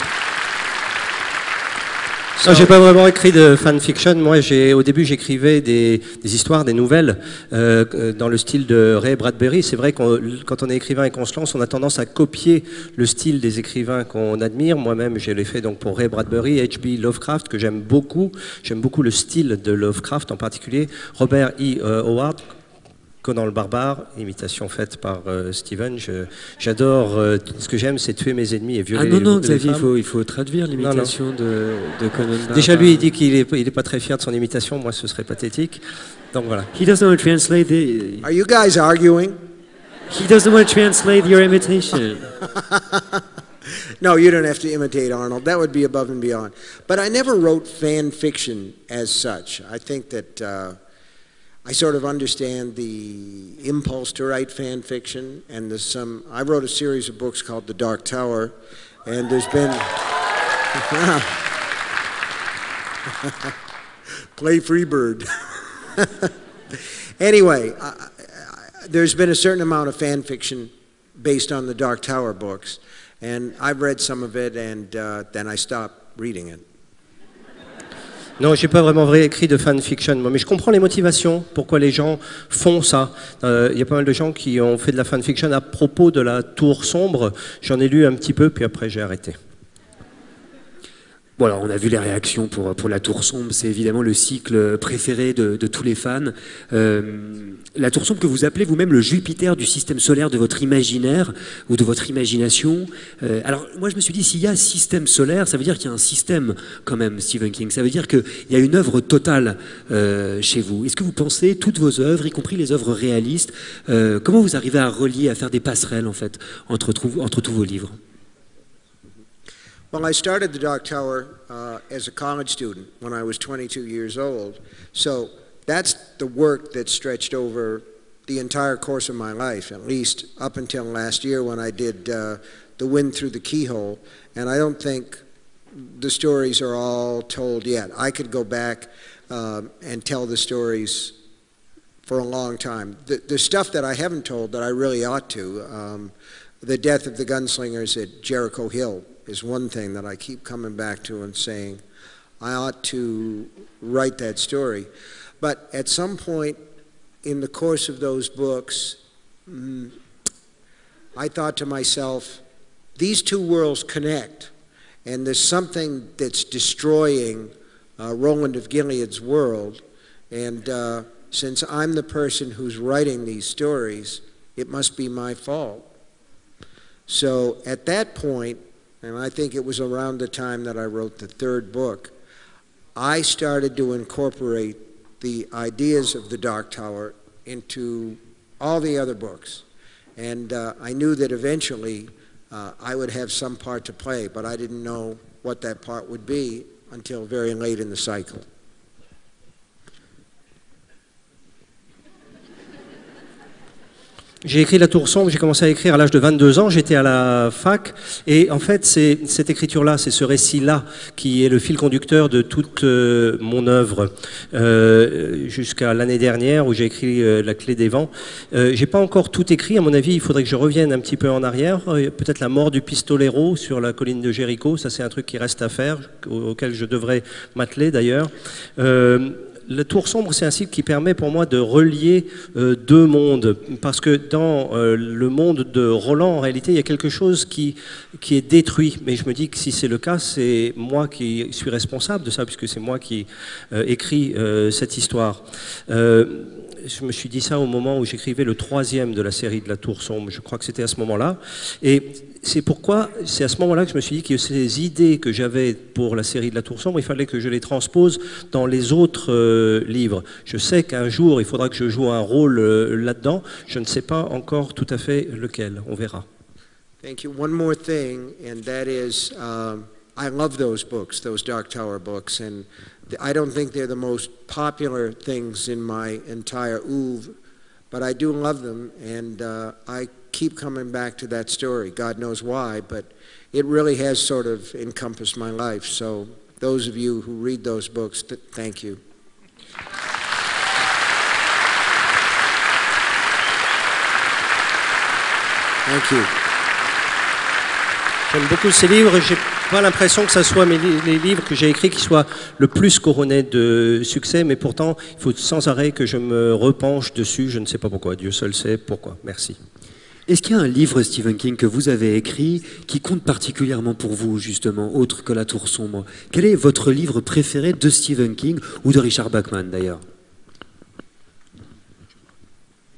Non, j'ai pas vraiment écrit de fanfiction. Moi, j'ai, au début, j'écrivais des, des histoires, des nouvelles euh, dans le style de Ray Bradbury. C'est vrai que quand on est écrivain et qu'on se lance, on a tendance à copier le style des écrivains qu'on admire. Moi-même, je l'ai fait donc pour Ray Bradbury, H P Lovecraft, que j'aime beaucoup. J'aime beaucoup le style de Lovecraft, en particulier Robert E. Howard. Conan le barbare, imitation faite par euh, Steven. Je- J'adore, euh, ce que j'aime, c'est tuer mes ennemis et violer Ah non, non, les, les Xavier, il femmes. faut, il faut traduire l'imitation de, de Conan Barbar. Déjà, lui, il dit qu'il n'est il est pas très fier de son imitation. Moi, ce serait pathétique. Donc voilà. He doesn't want to translate the... Are you guys arguing? He doesn't want to translate your imitation. No, you don't have to imitate Arnold. That would be above and beyond. But I never wrote fan fiction as such. I think that uh, I sort of understand the impulse to write fan fiction. And there's some. I wrote a series of books called The Dark Tower, and there's been. Play Freebird. Anyway, I, I, there's been a certain amount of fan fiction based on the Dark Tower books, and I've read some of it, and uh, then I stopped reading it. Non, j'ai pas vraiment vrai écrit de fanfiction, moi, mais je comprends les motivations, pourquoi les gens font ça. Il euh, y a pas mal de gens qui ont fait de la fanfiction à propos de la Tour Sombre. J'en ai lu un petit peu, puis après j'ai arrêté. Bon, alors on a vu les réactions pour, pour La Tour Sombre, c'est évidemment le cycle préféré de, de tous les fans. Euh, la Tour Sombre que vous appelez vous-même le Jupiter du système solaire de votre imaginaire ou de votre imagination. Euh, alors moi je me suis dit, s'il y a système solaire, ça veut dire qu'il y a un système quand même, Stephen King. Ça veut dire qu'il y a une œuvre totale euh, chez vous. Est-ce que vous pensez toutes vos œuvres, y compris les œuvres réalistes, euh, comment vous arrivez à relier, à faire des passerelles en fait entre, entre tous vos livres? Well, I started the Dark Tower uh, as a college student when I was twenty-two years old. So that's the work that stretched over the entire course of my life, at least up until last year when I did uh, The Wind Through the Keyhole. And I don't think the stories are all told yet. I could go back um, and tell the stories for a long time. The, the stuff that I haven't told that I really ought to, um, the death of the gunslingers at Jericho Hill, is one thing that I keep coming back to and saying, I ought to write that story. But at some point in the course of those books, mm, I thought to myself, these two worlds connect, and there's something that's destroying uh, Roland of Gilead's world, and uh, since I'm the person who's writing these stories, it must be my fault. So at that point, and I think it was around the time that I wrote the third book, I started to incorporate the ideas of the Dark Tower into all the other books. And uh, I knew that eventually uh, I would have some part to play, but I didn't know what that part would be until very late in the cycle. J'ai écrit La Tour Sombre, j'ai commencé à écrire à l'âge de vingt-deux ans, j'étais à la fac, et en fait c'est cette écriture-là, c'est ce récit-là qui est le fil conducteur de toute euh, mon œuvre, euh, jusqu'à l'année dernière où j'ai écrit euh, La Clé des Vents. Euh, j'ai pas encore tout écrit, à mon avis il faudrait que je revienne un petit peu en arrière, euh, peut-être La Mort du Pistolero sur la colline de Jéricho, ça c'est un truc qui reste à faire, auquel je devrais m'atteler d'ailleurs. Euh, La Tour Sombre, c'est un site qui permet pour moi de relier euh, deux mondes, parce que dans euh, le monde de Roland, en réalité, il y a quelque chose qui, qui est détruit. Mais je me dis que si c'est le cas, c'est moi qui suis responsable de ça, puisque c'est moi qui euh, écris euh, cette histoire. Euh, je me suis dit ça au moment où j'écrivais le troisième de la série de La Tour Sombre. Je crois que c'était à ce moment-là. Et c'est pourquoi, c'est à ce moment-là que je me suis dit que ces idées que j'avais pour la série de La Tour Sombre, il fallait que je les transpose dans les autres euh, livres. Je sais qu'un jour, il faudra que je joue un rôle euh, là-dedans. Je ne sais pas encore tout à fait lequel. On verra. Thank you. One more thing, and that is, um, I love those books, those Dark Tower books, and I don't think they're the most popular things in my entire oeuvre, but I do love them, and uh, I keep coming back to that story. God knows why, but it really has sort of encompassed my life. So those of you who read those books, th- thank you. Thank you. J'aime beaucoup ces livres. J'ai pas l'impression que ce soit mes li- les livres que j'ai écrits qui soient le plus couronnés de succès, mais pourtant, il faut sans arrêt que je me repenche dessus. Je ne sais pas pourquoi. Dieu seul sait pourquoi. Merci. Est-ce qu'il y a un livre, Stephen King, que vous avez écrit qui compte particulièrement pour vous, justement, autre que La Tour Sombre? Quel est votre livre préféré de Stephen King ou de Richard Bachman, d'ailleurs?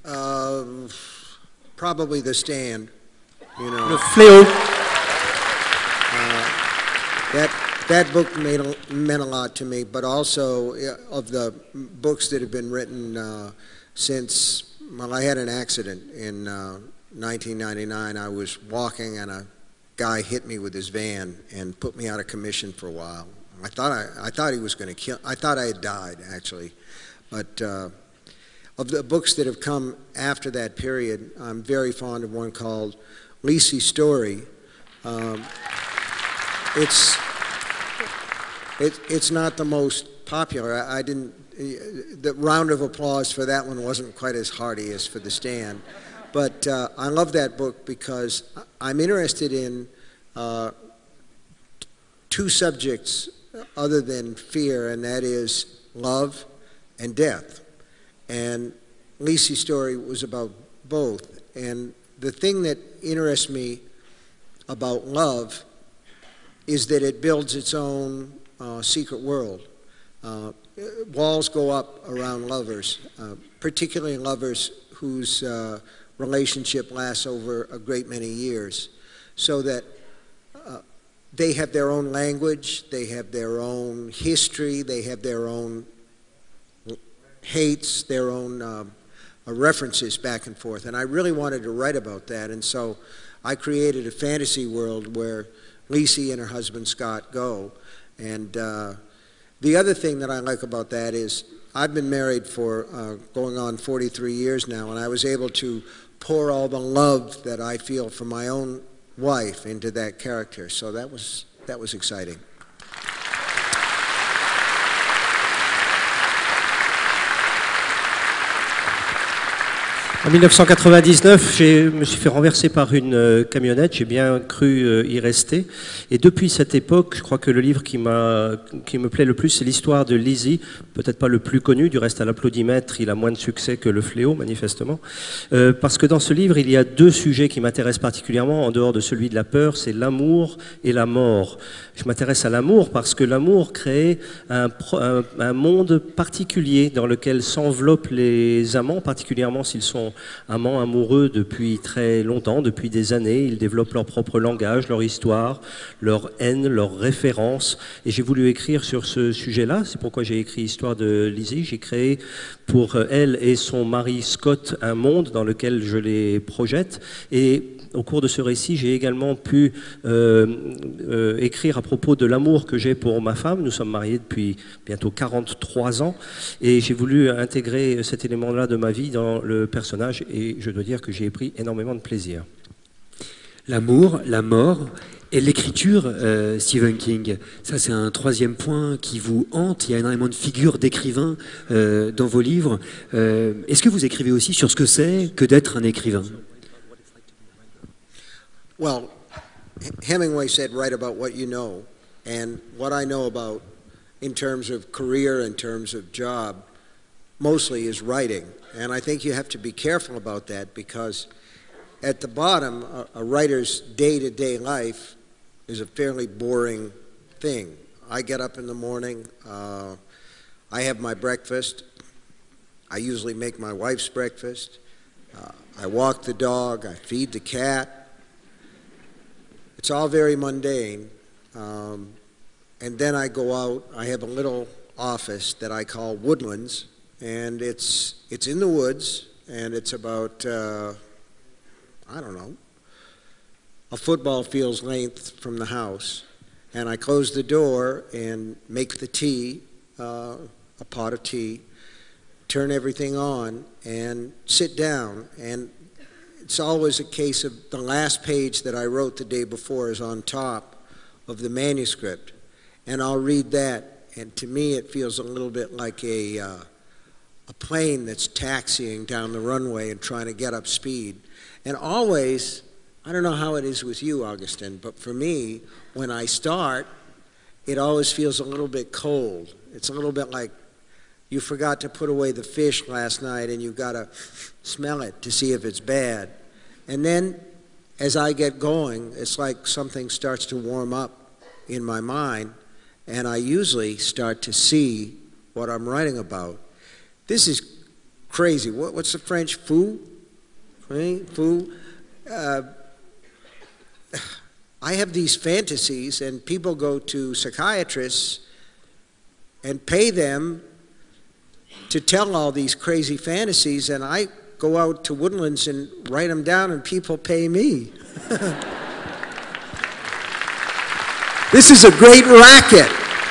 Uh, probably The Stand. You know. Le Fléau. Uh, that that book made a, meant a lot to me, but also uh, of the books that have been written uh, since, well, I had an accident in uh, nineteen ninety-nine. I was walking and a guy hit me with his van and put me out of commission for a while. I thought I, I thought he was going to kill. I thought I had died, actually. But uh, of the books that have come after that period, I'm very fond of one called Lisey's Story. Um, it's it, it's not the most popular. I, I didn't. The round of applause for that one wasn't quite as hearty as for The Stand. But uh, I love that book because I'm interested in uh, two subjects other than fear, and that is love and death. And Lisey's Story was about both. And the thing that interests me about love is that it builds its own uh, secret world. Uh, walls go up around lovers, uh, particularly lovers whose uh, relationship lasts over a great many years, so that uh, they have their own language, they have their own history, they have their own hates, their own um, uh, references back and forth. And I really wanted to write about that, and so I created a fantasy world where Lisey and her husband Scott go. And uh, the other thing that I like about that is I've been married for uh, going on forty-three years now, and I was able to pour all the love that I feel for my own wife into that character. So that was, that was exciting. En mille neuf cent quatre-vingt-dix-neuf, je me suis fait renverser par une euh, camionnette, j'ai bien cru euh, y rester. Et depuis cette époque, je crois que le livre qui, m'a, qui me plaît le plus, c'est l'histoire de Lisey, peut-être pas le plus connu, du reste à l'applaudimètre, il a moins de succès que Le Fléau, manifestement. Euh, parce que dans ce livre, il y a deux sujets qui m'intéressent particulièrement, en dehors de celui de la peur, c'est l'amour et la mort. Je m'intéresse à l'amour parce que l'amour crée un, un, un monde particulier dans lequel s'enveloppent les amants, particulièrement s'ils sont amants amoureux depuis très longtemps, depuis des années. Ils développent leur propre langage, leur histoire, leur haine, leurs références. Et j'ai voulu écrire sur ce sujet-là. C'est pourquoi j'ai écrit Histoire de Lisey. J'ai créé pour elle et son mari Scott un monde dans lequel je les projette. Et au cours de ce récit, j'ai également pu euh, euh, écrire à propos de l'amour que j'ai pour ma femme. Nous sommes mariés depuis bientôt quarante-trois ans et j'ai voulu intégrer cet élément-là de ma vie dans le personnage et je dois dire que j'ai pris énormément de plaisir. L'amour, la mort et l'écriture, euh, Stephen King, ça c'est un troisième point qui vous hante. Il y a énormément de figures d'écrivains euh, dans vos livres. Euh, est-ce que vous écrivez aussi sur ce que c'est que d'être un écrivain ? Well, Hemingway said, write about what you know. And what I know about, in terms of career, in terms of job, mostly is writing. And I think you have to be careful about that because at the bottom, a, a writer's day-to-day life is a fairly boring thing. I get up in the morning, uh, I have my breakfast. I usually make my wife's breakfast. Uh, I walk the dog, I feed the cat. It's all very mundane, um, and then I go out. I have a little office that I call Woodlands, and it's it's in the woods, and it's about uh, I don't know a football field's length from the house. And I close the door and make the tea, uh, a pot of tea, turn everything on, and sit down. And it's always a case of the last page that I wrote the day before is on top of the manuscript. And I'll read that, and to me it feels a little bit like a, uh, a plane that's taxiing down the runway and trying to get up speed. And always, I don't know how it is with you, Augustine, but for me, when I start, it always feels a little bit cold. It's a little bit like you forgot to put away the fish last night and you've got to smell it to see if it's bad. And then as I get going, it's like something starts to warm up in my mind, and I usually start to see what I'm writing about. This is crazy. What, what's the French? Fou? Right? Fou? Uh, I have these fantasies, and people go to psychiatrists and pay them to tell all these crazy fantasies, and I go out to Woodlands and write them down, and people pay me. This is a great racket.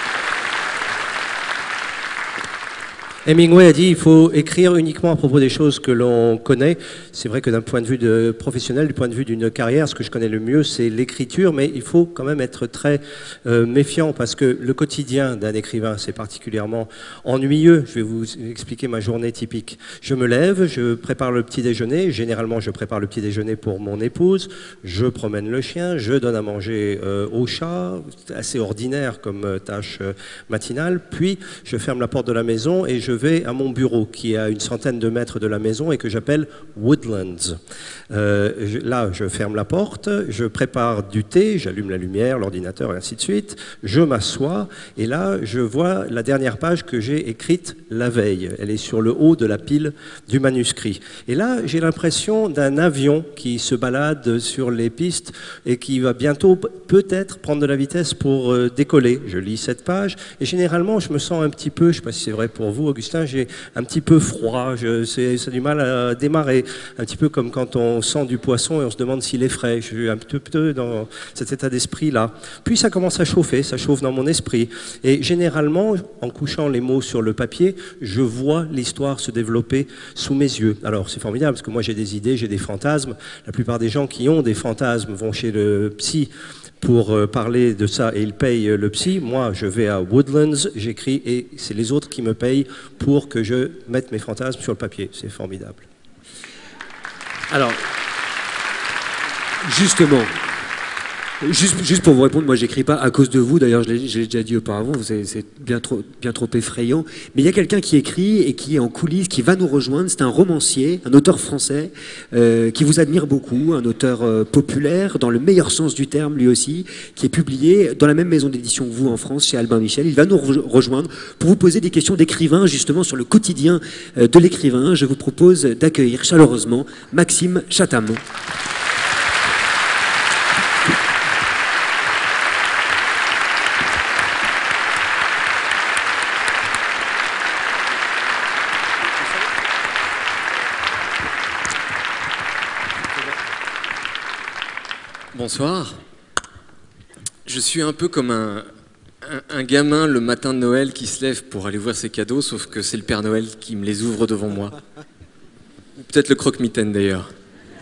Hemingway a dit il faut écrire uniquement à propos des choses que l'on connaît. C'est vrai que d'un point de vue de professionnel, du point de vue d'une carrière, ce que je connais le mieux, c'est l'écriture, mais il faut quand même être très euh, méfiant parce que le quotidien d'un écrivain, c'est particulièrement ennuyeux. Je vais vous expliquer ma journée typique. Je me lève, je prépare le petit déjeuner. Généralement, je prépare le petit déjeuner pour mon épouse. Je promène le chien, je donne à manger euh, au chat. C'est assez ordinaire comme euh, tâche euh, matinale. Puis, je ferme la porte de la maison et je Je vais à mon bureau qui est à une centaine de mètres de la maison et que j'appelle Woodlands. Euh, je, là, je ferme la porte, je prépare du thé, j'allume la lumière, l'ordinateur et ainsi de suite. Je m'assois et là, je vois la dernière page que j'ai écrite la veille. Elle est sur le haut de la pile du manuscrit. Et là, j'ai l'impression d'un avion qui se balade sur les pistes et qui va bientôt peut-être prendre de la vitesse pour euh, décoller. Je lis cette page et généralement, je me sens un petit peu, je ne sais pas si c'est vrai pour vous, Augustin, j'ai un petit peu froid, je, c'est, ça a du mal à démarrer, un petit peu comme quand on sent du poisson et on se demande s'il est frais, je suis un petit peu dans cet état d'esprit-là. Puis ça commence à chauffer, ça chauffe dans mon esprit. Et généralement, en couchant les mots sur le papier, je vois l'histoire se développer sous mes yeux. Alors c'est formidable, parce que moi j'ai des idées, j'ai des fantasmes. La plupart des gens qui ont des fantasmes vont chez le psy pour parler de ça et ils payent le psy. Moi, je vais à Woodlands, j'écris et c'est les autres qui me payent pour que je mette mes fantasmes sur le papier. C'est formidable. Alors, justement, juste, juste pour vous répondre, moi j'écris pas à cause de vous, d'ailleurs je l'ai, je l'ai déjà dit auparavant, c'est, c'est bien trop, bien trop effrayant, mais il y a quelqu'un qui écrit et qui est en coulisses, qui va nous rejoindre, c'est un romancier, un auteur français, euh, qui vous admire beaucoup, un auteur euh, populaire, dans le meilleur sens du terme lui aussi, qui est publié dans la même maison d'édition que vous en France, chez Albin Michel. Il va nous re- rejoindre pour vous poser des questions d'écrivain, justement sur le quotidien euh, de l'écrivain. Je vous propose d'accueillir chaleureusement Maxime Chatham. Bonsoir. Je suis un peu comme un, un, un gamin le matin de Noël qui se lève pour aller voir ses cadeaux, sauf que c'est le Père Noël qui me les ouvre devant moi. Ou peut-être le croque-mitaine d'ailleurs.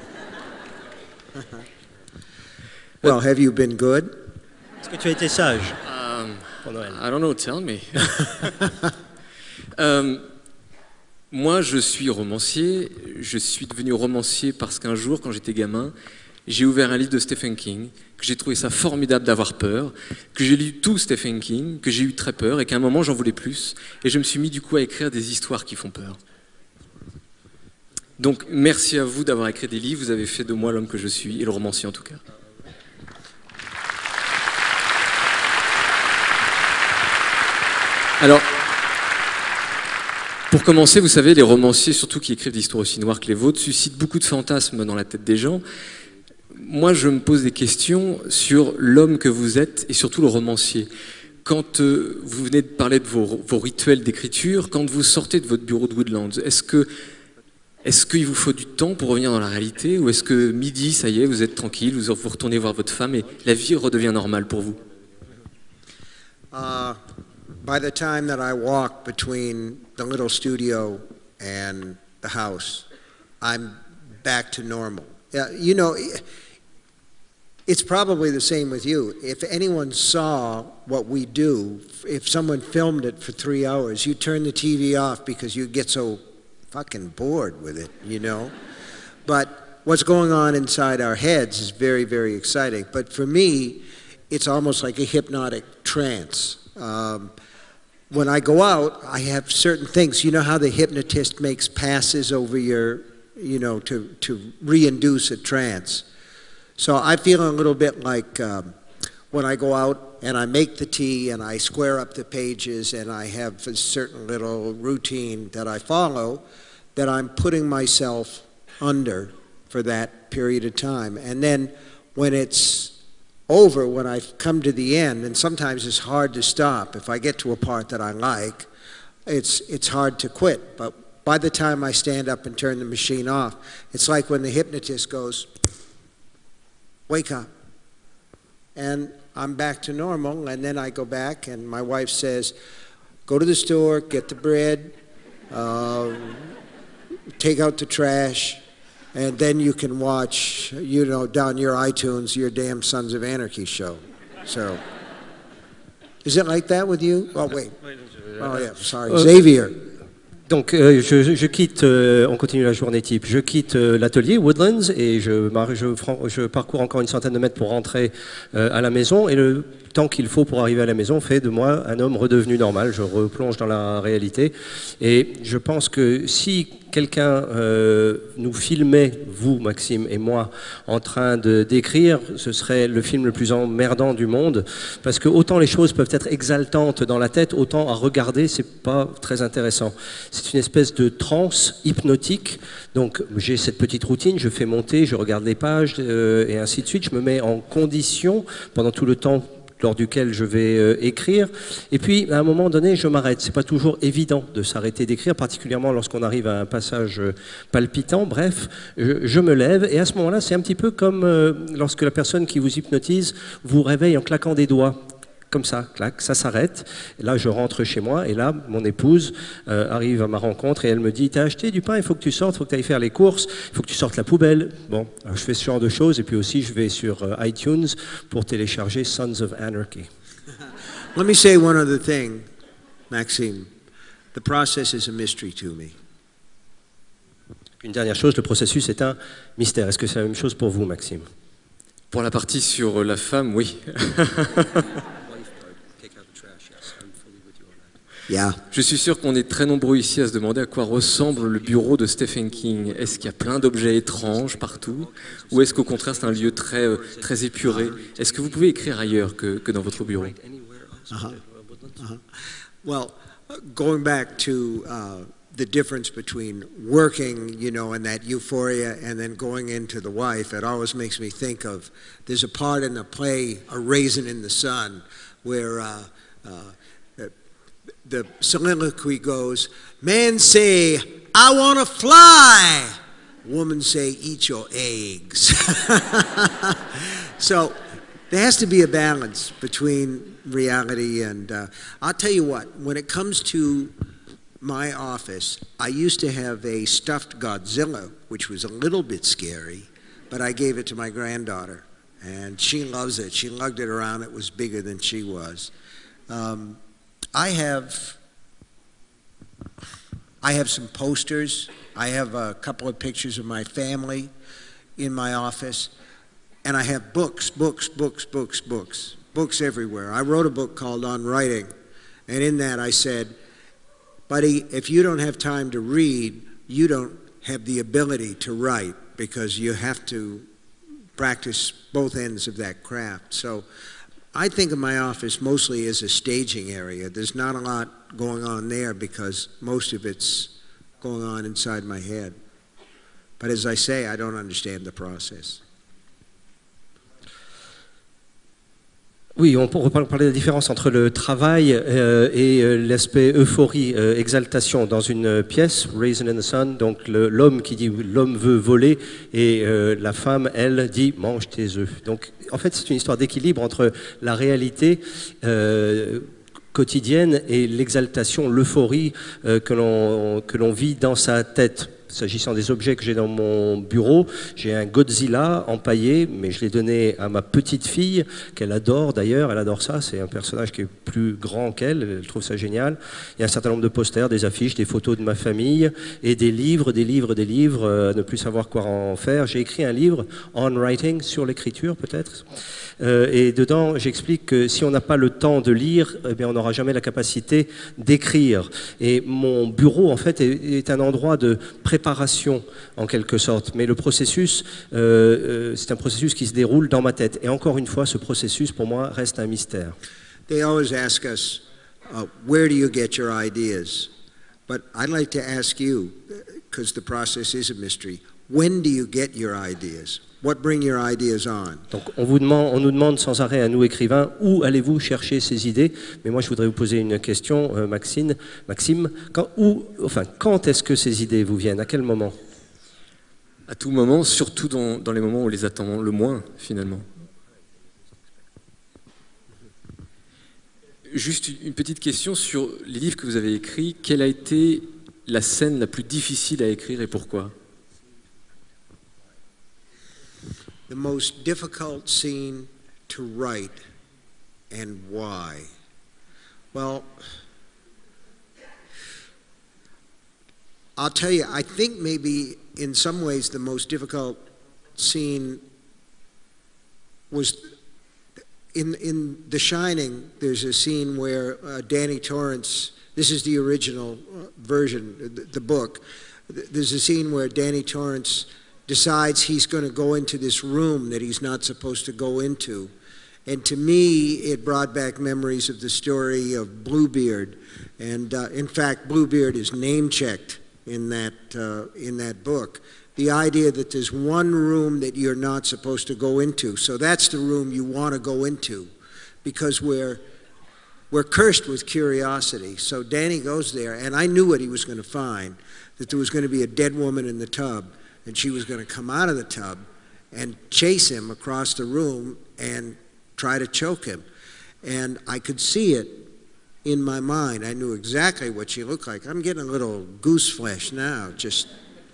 Well, have you been good? Est-ce que tu as été sage Um, pour Noël? I don't know, tell me. um, moi, je suis romancier. Je suis devenu romancier parce qu'un jour, quand j'étais gamin, j'ai ouvert un livre de Stephen King, que j'ai trouvé ça formidable d'avoir peur, que j'ai lu tout Stephen King, que j'ai eu très peur et qu'à un moment j'en voulais plus. Et je me suis mis du coup à écrire des histoires qui font peur. Donc merci à vous d'avoir écrit des livres, vous avez fait de moi l'homme que je suis, et le romancier en tout cas. Alors, pour commencer, vous savez, les romanciers, surtout qui écrivent des histoires aussi noires que les vôtres, suscitent beaucoup de fantasmes dans la tête des gens. Moi, je me pose des questions sur l'homme que vous êtes et surtout le romancier. Quand euh, vous venez de parler de vos, vos rituels d'écriture, quand vous sortez de votre bureau de Woodlands, est-ce que, est-ce qu'il vous faut du temps pour revenir dans la réalité ou est-ce que midi, ça y est, vous êtes tranquille, vous, vous retournez voir votre femme et la vie redevient normale pour vous? Uh, by the time that I walk between the little studio and the house, I'm back to normal. Uh, you know, it's probably the same with you. If anyone saw what we do, if someone filmed it for three hours, you turn the T V off because you get so fucking bored with it, you know? But what's going on inside our heads is very, very exciting. But for me, it's almost like a hypnotic trance. Um, when I go out, I have certain things. You know how the hypnotist makes passes over your, you know, to, to re-induce a trance? So I feel a little bit like um, when I go out and I make the tea and I square up the pages and I have a certain little routine that I follow, that I'm putting myself under for that period of time. And then when it's over, when I've come to the end, and sometimes it's hard to stop. If I get to a part that I like, it's, it's hard to quit. But by the time I stand up and turn the machine off, it's like when the hypnotist goes, wake up. And I'm back to normal, and then I go back, and my wife says, go to the store, get the bread, uh, take out the trash, and then you can watch, you know, down your iTunes, your damn Sons of Anarchy show. So, is it like that with you? Oh, wait. Oh, yeah, sorry. Xavier. Donc euh, je, je quitte, euh, on continue la journée type, je quitte euh, l'atelier Woodlands et je, je, je parcours encore une centaine de mètres pour rentrer euh, à la maison, et le temps qu'il faut pour arriver à la maison fait de moi un homme redevenu normal. Je replonge dans la réalité, et je pense que si quelqu'un euh, nous filmait, vous Maxime et moi, en train de d'écrire, ce serait le film le plus emmerdant du monde, parce que autant les choses peuvent être exaltantes dans la tête, autant à regarder c'est pas très intéressant. C'est une espèce de transe hypnotique. Donc j'ai cette petite routine, je fais monter, je regarde les pages euh, et ainsi de suite. Je me mets en condition pendant tout le temps lors duquel je vais euh, écrire. Et puis, à un moment donné, je m'arrête. C'est pas toujours évident de s'arrêter d'écrire, particulièrement lorsqu'on arrive à un passage euh, palpitant. Bref, je, je me lève, et à ce moment-là, c'est un petit peu comme euh, lorsque la personne qui vous hypnotise vous réveille en claquant des doigts. Comme ça, clac, ça s'arrête. Et là, je rentre chez moi, et là, mon épouse euh, arrive à ma rencontre, et elle me dit « T'as acheté du pain, il faut que tu sortes, il faut que tu ailles faire les courses, il faut que tu sortes la poubelle. » Bon, alors je fais ce genre de choses, et puis aussi, je vais sur euh, iTunes pour télécharger Sons of Anarchy. Let me say one other thing, Maxime. The process is a mystery to me. Une dernière chose, le processus est un mystère. Est-ce que c'est la même chose pour vous, Maxime? Pour la partie sur la femme, oui. Yeah. Je suis sûr qu'on est très nombreux ici à se demander à quoi ressemble le bureau de Stephen King. Est-ce qu'il y a plein d'objets étranges partout, ou est-ce qu'au contraire c'est un lieu très, euh, très épuré? Est-ce que vous pouvez écrire ailleurs que, que dans votre bureau? Uh-huh. Uh-huh. Well, going back to uh, the difference between working, you know, and that euphoria, and then going into the wife, it always makes me think of, there's a part in the play, A Raisin in the Sun, where uh, uh, the soliloquy goes, men say, I want to fly. Women say, eat your eggs. So there has to be a balance between reality and, uh, I'll tell you what, when it comes to my office, I used to have a stuffed Godzilla, which was a little bit scary, but I gave it to my granddaughter, and she loves it. She lugged it around. It was bigger than she was. Um, I have, I have some posters. I have a couple of pictures of my family in my office. And I have books, books, books, books, books, books everywhere. I wrote a book called On Writing. And in that I said, buddy, if you don't have time to read, you don't have the ability to write, because you have to practice both ends of that craft. So I think of my office mostly as a staging area. There's not a lot going on there because most of it's going on inside my head. But as I say, I don't understand the process. Oui, on peut parler de la différence entre le travail euh, et euh, l'aspect euphorie, euh, exaltation dans une pièce, Raisin in the Sun, donc l'homme qui dit l'homme veut voler, et euh, la femme, elle, dit mange tes œufs. Donc en fait c'est une histoire d'équilibre entre la réalité euh, quotidienne et l'exaltation, l'euphorie euh, que l'on que l'on vit dans sa tête. S'agissant des objets que j'ai dans mon bureau, j'ai un Godzilla empaillé, mais je l'ai donné à ma petite fille, qu'elle adore d'ailleurs, elle adore ça, c'est un personnage qui est plus grand qu'elle, elle trouve ça génial. Il y a un certain nombre de posters, des affiches, des photos de ma famille, et des livres, des livres, des livres, euh, ne plus savoir quoi en faire. J'ai écrit un livre, On Writing, sur l'écriture peut-être, euh, et dedans j'explique que si on n'a pas le temps de lire, eh bien, on n'aura jamais la capacité d'écrire. Et mon bureau en fait est, est un endroit de préparation préparation en quelque sorte, mais le processus, euh, euh, c'est un processus qui se déroule dans ma tête. Et encore une fois, ce processus pour moi reste un mystère. They always ask us, uh, where do you get your ideas? But I'd like to ask you, because the process is a mystery. When do you get your ideas? What bring your ideas on? Donc on, vous demande, on nous demande sans arrêt à nous écrivains où allez-vous chercher ces idées. Mais moi je voudrais vous poser une question, euh, Maxime. Maxime, quand, où, enfin, quand est-ce que ces idées vous viennent? À quel moment? À tout moment, surtout dans, dans les moments où on les attend le moins, finalement. Juste une petite question sur les livres que vous avez écrits. Quelle a été la scène la plus difficile à écrire et pourquoi? The most difficult scene to write and why? Well, I'll tell you, I think maybe in some ways the most difficult scene was in in The Shining. There's a scene where uh, Danny Torrance, this is the original uh, version, the, the book. There's a scene where Danny Torrance decides he's going to go into this room that he's not supposed to go into. And to me, it brought back memories of the story of Bluebeard. And uh, in fact, Bluebeard is name-checked in that, uh, in that book. The idea that there's one room that you're not supposed to go into. So that's the room you want to go into because we're, we're cursed with curiosity. So Danny goes there, and I knew what he was going to find, that there was going to be a dead woman in the tub, and she was going to come out of the tub and chase him across the room and try to choke him. And I could see it in my mind. I knew exactly what she looked like. I'm getting a little goose flesh now, just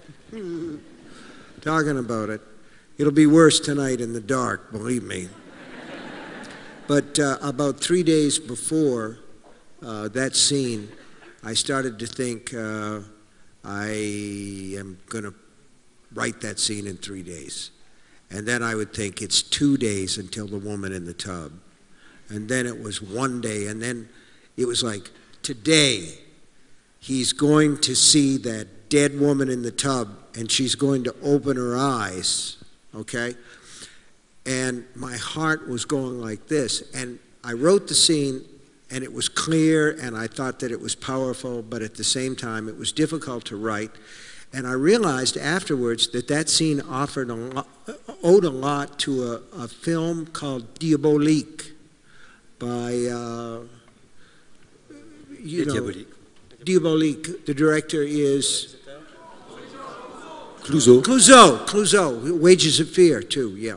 talking about it. It'll be worse tonight in the dark, believe me. But uh, about three days before uh, that scene, I started to think uh, I am going to write that scene in three days. And then I would think it's two days until the woman in the tub. And then it was one day, and then it was like, today, he's going to see that dead woman in the tub, and she's going to open her eyes, okay? And my heart was going like this. And I wrote the scene, and it was clear, and I thought that it was powerful, but at the same time, it was difficult to write. And I realized afterwards that that scene offered a lot, owed a lot to a, a film called Diabolique by, uh, you know, Diabolique. Diabolique. The director is Clouzot. Clouzot. Clouzot. Wages of Fear, too. Yeah.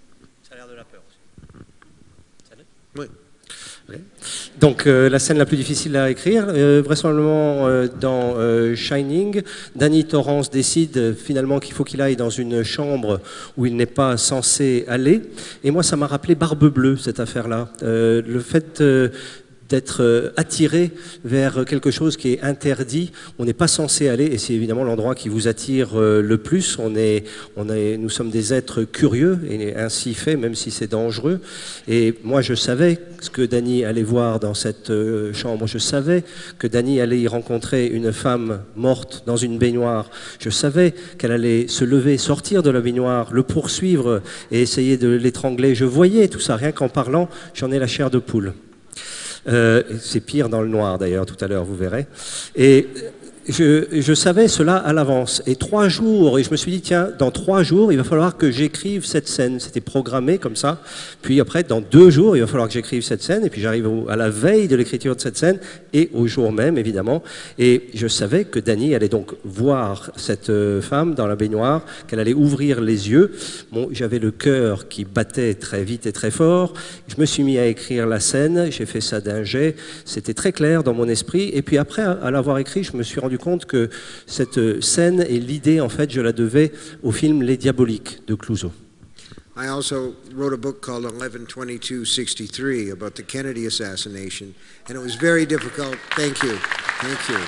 Oui. Donc euh, la scène la plus difficile à écrire, euh, vraisemblablement euh, dans euh, Shining, Danny Torrance décide euh, finalement qu'il faut qu'il aille dans une chambre où il n'est pas censé aller. Et moi, ça m'a rappelé Barbe Bleue, cette affaire-là. Euh, le fait euh, d'être attiré vers quelque chose qui est interdit, on n'est pas censé aller, et c'est évidemment l'endroit qui vous attire le plus. On est, on est, nous sommes des êtres curieux, et ainsi fait, même si c'est dangereux. Et moi, je savais ce que Danny allait voir dans cette chambre. Je savais que Danny allait y rencontrer une femme morte dans une baignoire. Je savais qu'elle allait se lever, sortir de la baignoire, le poursuivre et essayer de l'étrangler. Je voyais tout ça, rien qu'en parlant, j'en ai la chair de poule. Euh, c'est pire dans le noir d'ailleurs, tout à l'heure, vous verrez. Et je, je savais cela à l'avance. Et trois jours, et je me suis dit, tiens, dans trois jours, il va falloir que j'écrive cette scène. C'était programmé comme ça. Puis après, dans deux jours, il va falloir que j'écrive cette scène. Et puis j'arrive à la veille de l'écriture de cette scène, et au jour même, évidemment. Et je savais que Danny allait donc voir cette femme dans la baignoire, qu'elle allait ouvrir les yeux. Bon, j'avais le cœur qui battait très vite et très fort. Je me suis mis à écrire la scène. J'ai fait ça d'un jet. C'était très clair dans mon esprit. Et puis après, à l'avoir écrit, je me suis rendu compte que cette scène et l'idée, en fait, je la devais au film Les Diaboliques de Clouzot. I also wrote a book called eleven twenty-two sixty-three about the Kennedy assassination, and it was very difficult. Thank you. Thank you.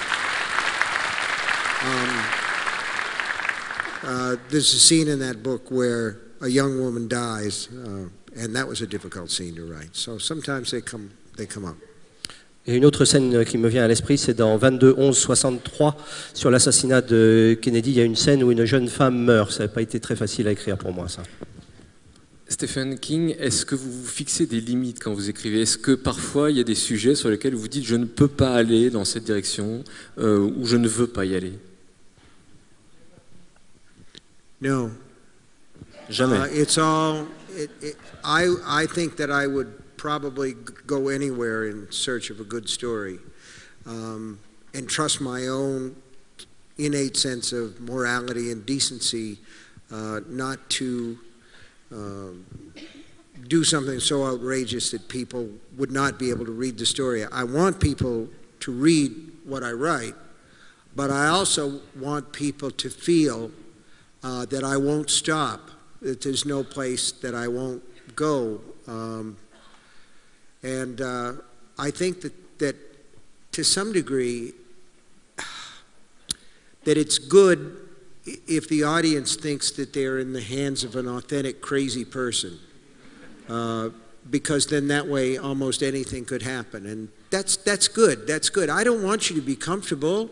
Um, uh, there's a scene in that book where a young woman dies, uh, and that was a difficult scene to write. So sometimes they come, they come up. Et une autre scène qui me vient à l'esprit, c'est dans vingt-deux onze soixante-trois, sur l'assassinat de Kennedy. Il y a une scène où une jeune femme meurt. Ça n'a pas été très facile à écrire pour moi, ça. Stephen King, est-ce que vous vous fixez des limites quand vous écrivez? Est-ce que parfois il y a des sujets sur lesquels vous dites je ne peux pas aller dans cette direction euh, ou je ne veux pas y aller? No. Jamais. Uh, it's all. It, it, I I think that I would probably go anywhere in search of a good story, um, and trust my own innate sense of morality and decency, uh, not to um, do something so outrageous that people would not be able to read the story. I want people to read what I write, but I also want people to feel uh, that I won't stop, that there's no place that I won't go. Um, and uh, I think that, that to some degree, that it's good if the audience thinks that they're in the hands of an authentic crazy person, uh, because then that way almost anything could happen, and that's that's good. That's good. I don't want you to be comfortable.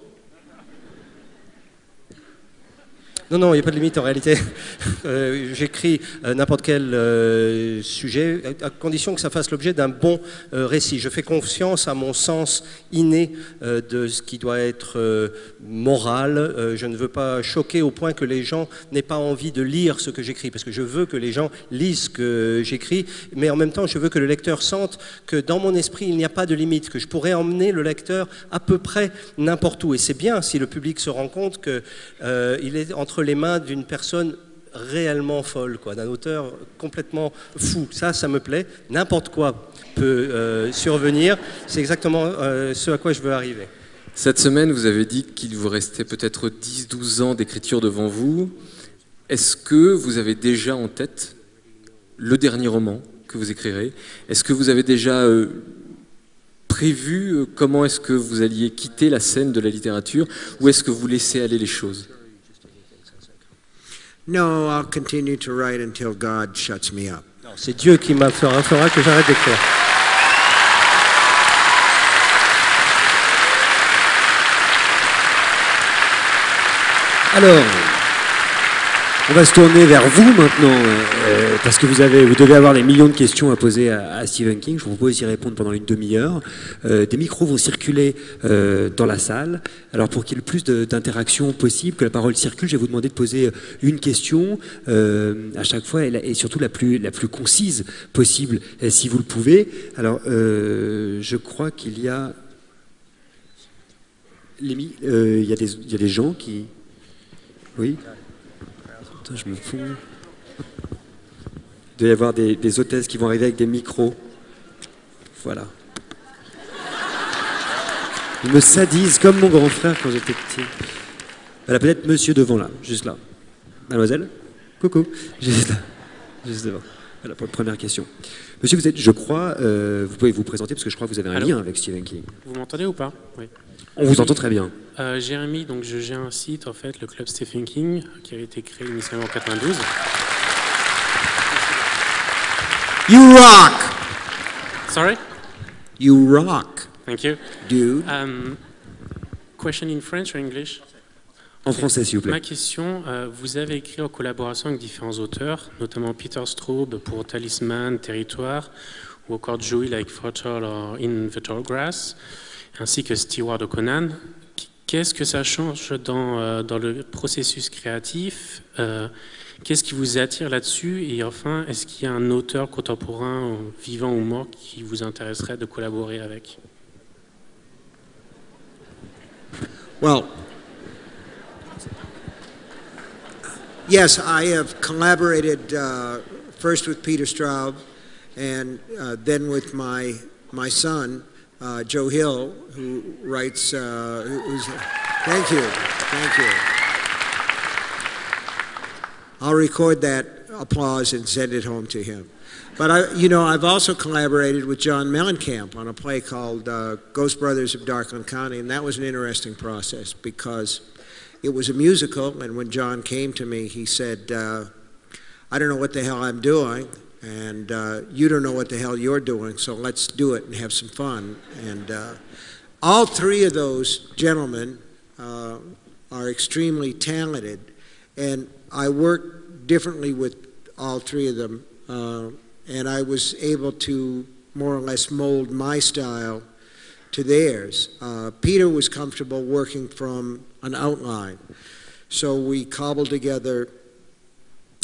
Non, non, il n'y a pas de limite en réalité. Euh, J'écris euh, n'importe quel euh, sujet, à condition que ça fasse l'objet d'un bon euh, récit. Je fais confiance à mon sens inné euh, de ce qui doit être euh, moral. Euh, je ne veux pas choquer au point que les gens n'aient pas envie de lire ce que j'écris, parce que je veux que les gens lisent ce que j'écris, mais en même temps, je veux que le lecteur sente que dans mon esprit, il n'y a pas de limite, que je pourrais emmener le lecteur à peu près n'importe où. Et c'est bien si le public se rend compte qu'il euh, est entre les mains d'une personne réellement folle, quoi, d'un auteur complètement fou. Ça, ça me plaît. N'importe quoi peut euh, survenir. C'est exactement euh, ce à quoi je veux arriver. Cette semaine, vous avez dit qu'il vous restait peut-être dix douze ans d'écriture devant vous. Est-ce que vous avez déjà en tête le dernier roman que vous écrirez? Est-ce que vous avez déjà euh, prévu euh, comment est-ce que vous alliez quitter la scène de la littérature, ou est-ce que vous laissez aller les choses? No, I'll continue to write until God shuts me up. Non, c'est Dieu qui me fera, fera que j'arrête d'écrire. Alors, on va se tourner vers vous maintenant, euh, parce que vous, avez, vous devez avoir des millions de questions à poser à, à Stephen King. Je vous propose d'y répondre pendant une demi-heure. Euh, des micros vont circuler euh, dans la salle. Alors pour qu'il y ait le plus d'interaction possible, que la parole circule, je vais vous demander de poser une question euh, à chaque fois, et, la, et surtout la plus, la plus concise possible, si vous le pouvez. Alors, euh, je crois qu'il y a... Lémi, euh, il y a des, il y a des gens qui... Oui. Attends, je me fonds. Il doit y avoir des, des hôtesses qui vont arriver avec des micros. Voilà. Ils me sadisent comme mon grand frère quand j'étais petit. Voilà, peut-être monsieur devant là, juste là. Mademoiselle, coucou, juste là, juste devant. Voilà pour la première question. Monsieur, vous êtes, je crois, euh, vous pouvez vous présenter parce que je crois que vous avez un Allô? lien avec Stephen King. Vous m'entendez ou pas? Oui. On vous entend très bien. Euh, Jérémy, donc je gère un site en fait, le club Stephen King, qui a été créé initialement en quatre-vingt-douze. You rock! Sorry? You rock, Thank you. dude. Um, question in French or English? En français, s'il vous plaît. Ma question, euh, vous avez écrit en collaboration avec différents auteurs, notamment Peter Straub pour Talisman, Territoire, ou encore Joey like Fertile or In the Tall Grass, ainsi que Stewart O'Conan. Qu'est-ce que ça change dans, euh, dans le processus créatif? euh, Qu'est-ce qui vous attire là-dessus? Et enfin, est-ce qu'il y a un auteur contemporain, vivant ou mort, qui vous intéresserait de collaborer avec? Well, yes, I have collaborated uh, first with Peter Straub, and uh, then with my my son, uh, Joe Hill, who writes. Uh, who's, thank you, thank you. I'll record that applause and send it home to him. But I, you know, I've also collaborated with John Mellencamp on a play called uh, Ghost Brothers of Darkland County, and that was an interesting process because it was a musical, and when John came to me, he said, uh, I don't know what the hell I'm doing, and uh, you don't know what the hell you're doing, so let's do it and have some fun. And uh, all three of those gentlemen uh, are extremely talented, and I worked differently with all three of them, uh, and I was able to more or less mold my style to theirs. Uh, Peter was comfortable working from an outline, so we cobbled together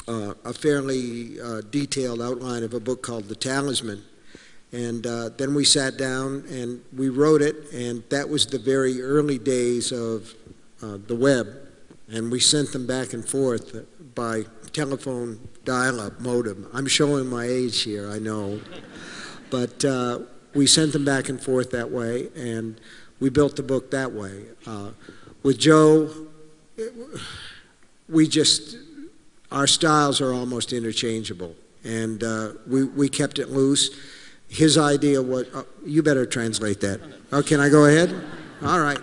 uh, a fairly uh, detailed outline of a book called The Talisman. And uh, then we sat down and we wrote it, and that was the very early days of uh, the web. And we sent them back and forth by telephone dial-up modem. I'm showing my age here, I know. But uh, we sent them back and forth that way, and we built the book that way. Uh, with Joe, it, we just, our styles are almost interchangeable. And uh, we, we kept it loose. His idea was, uh, you better translate that. Oh, can I go ahead? All right.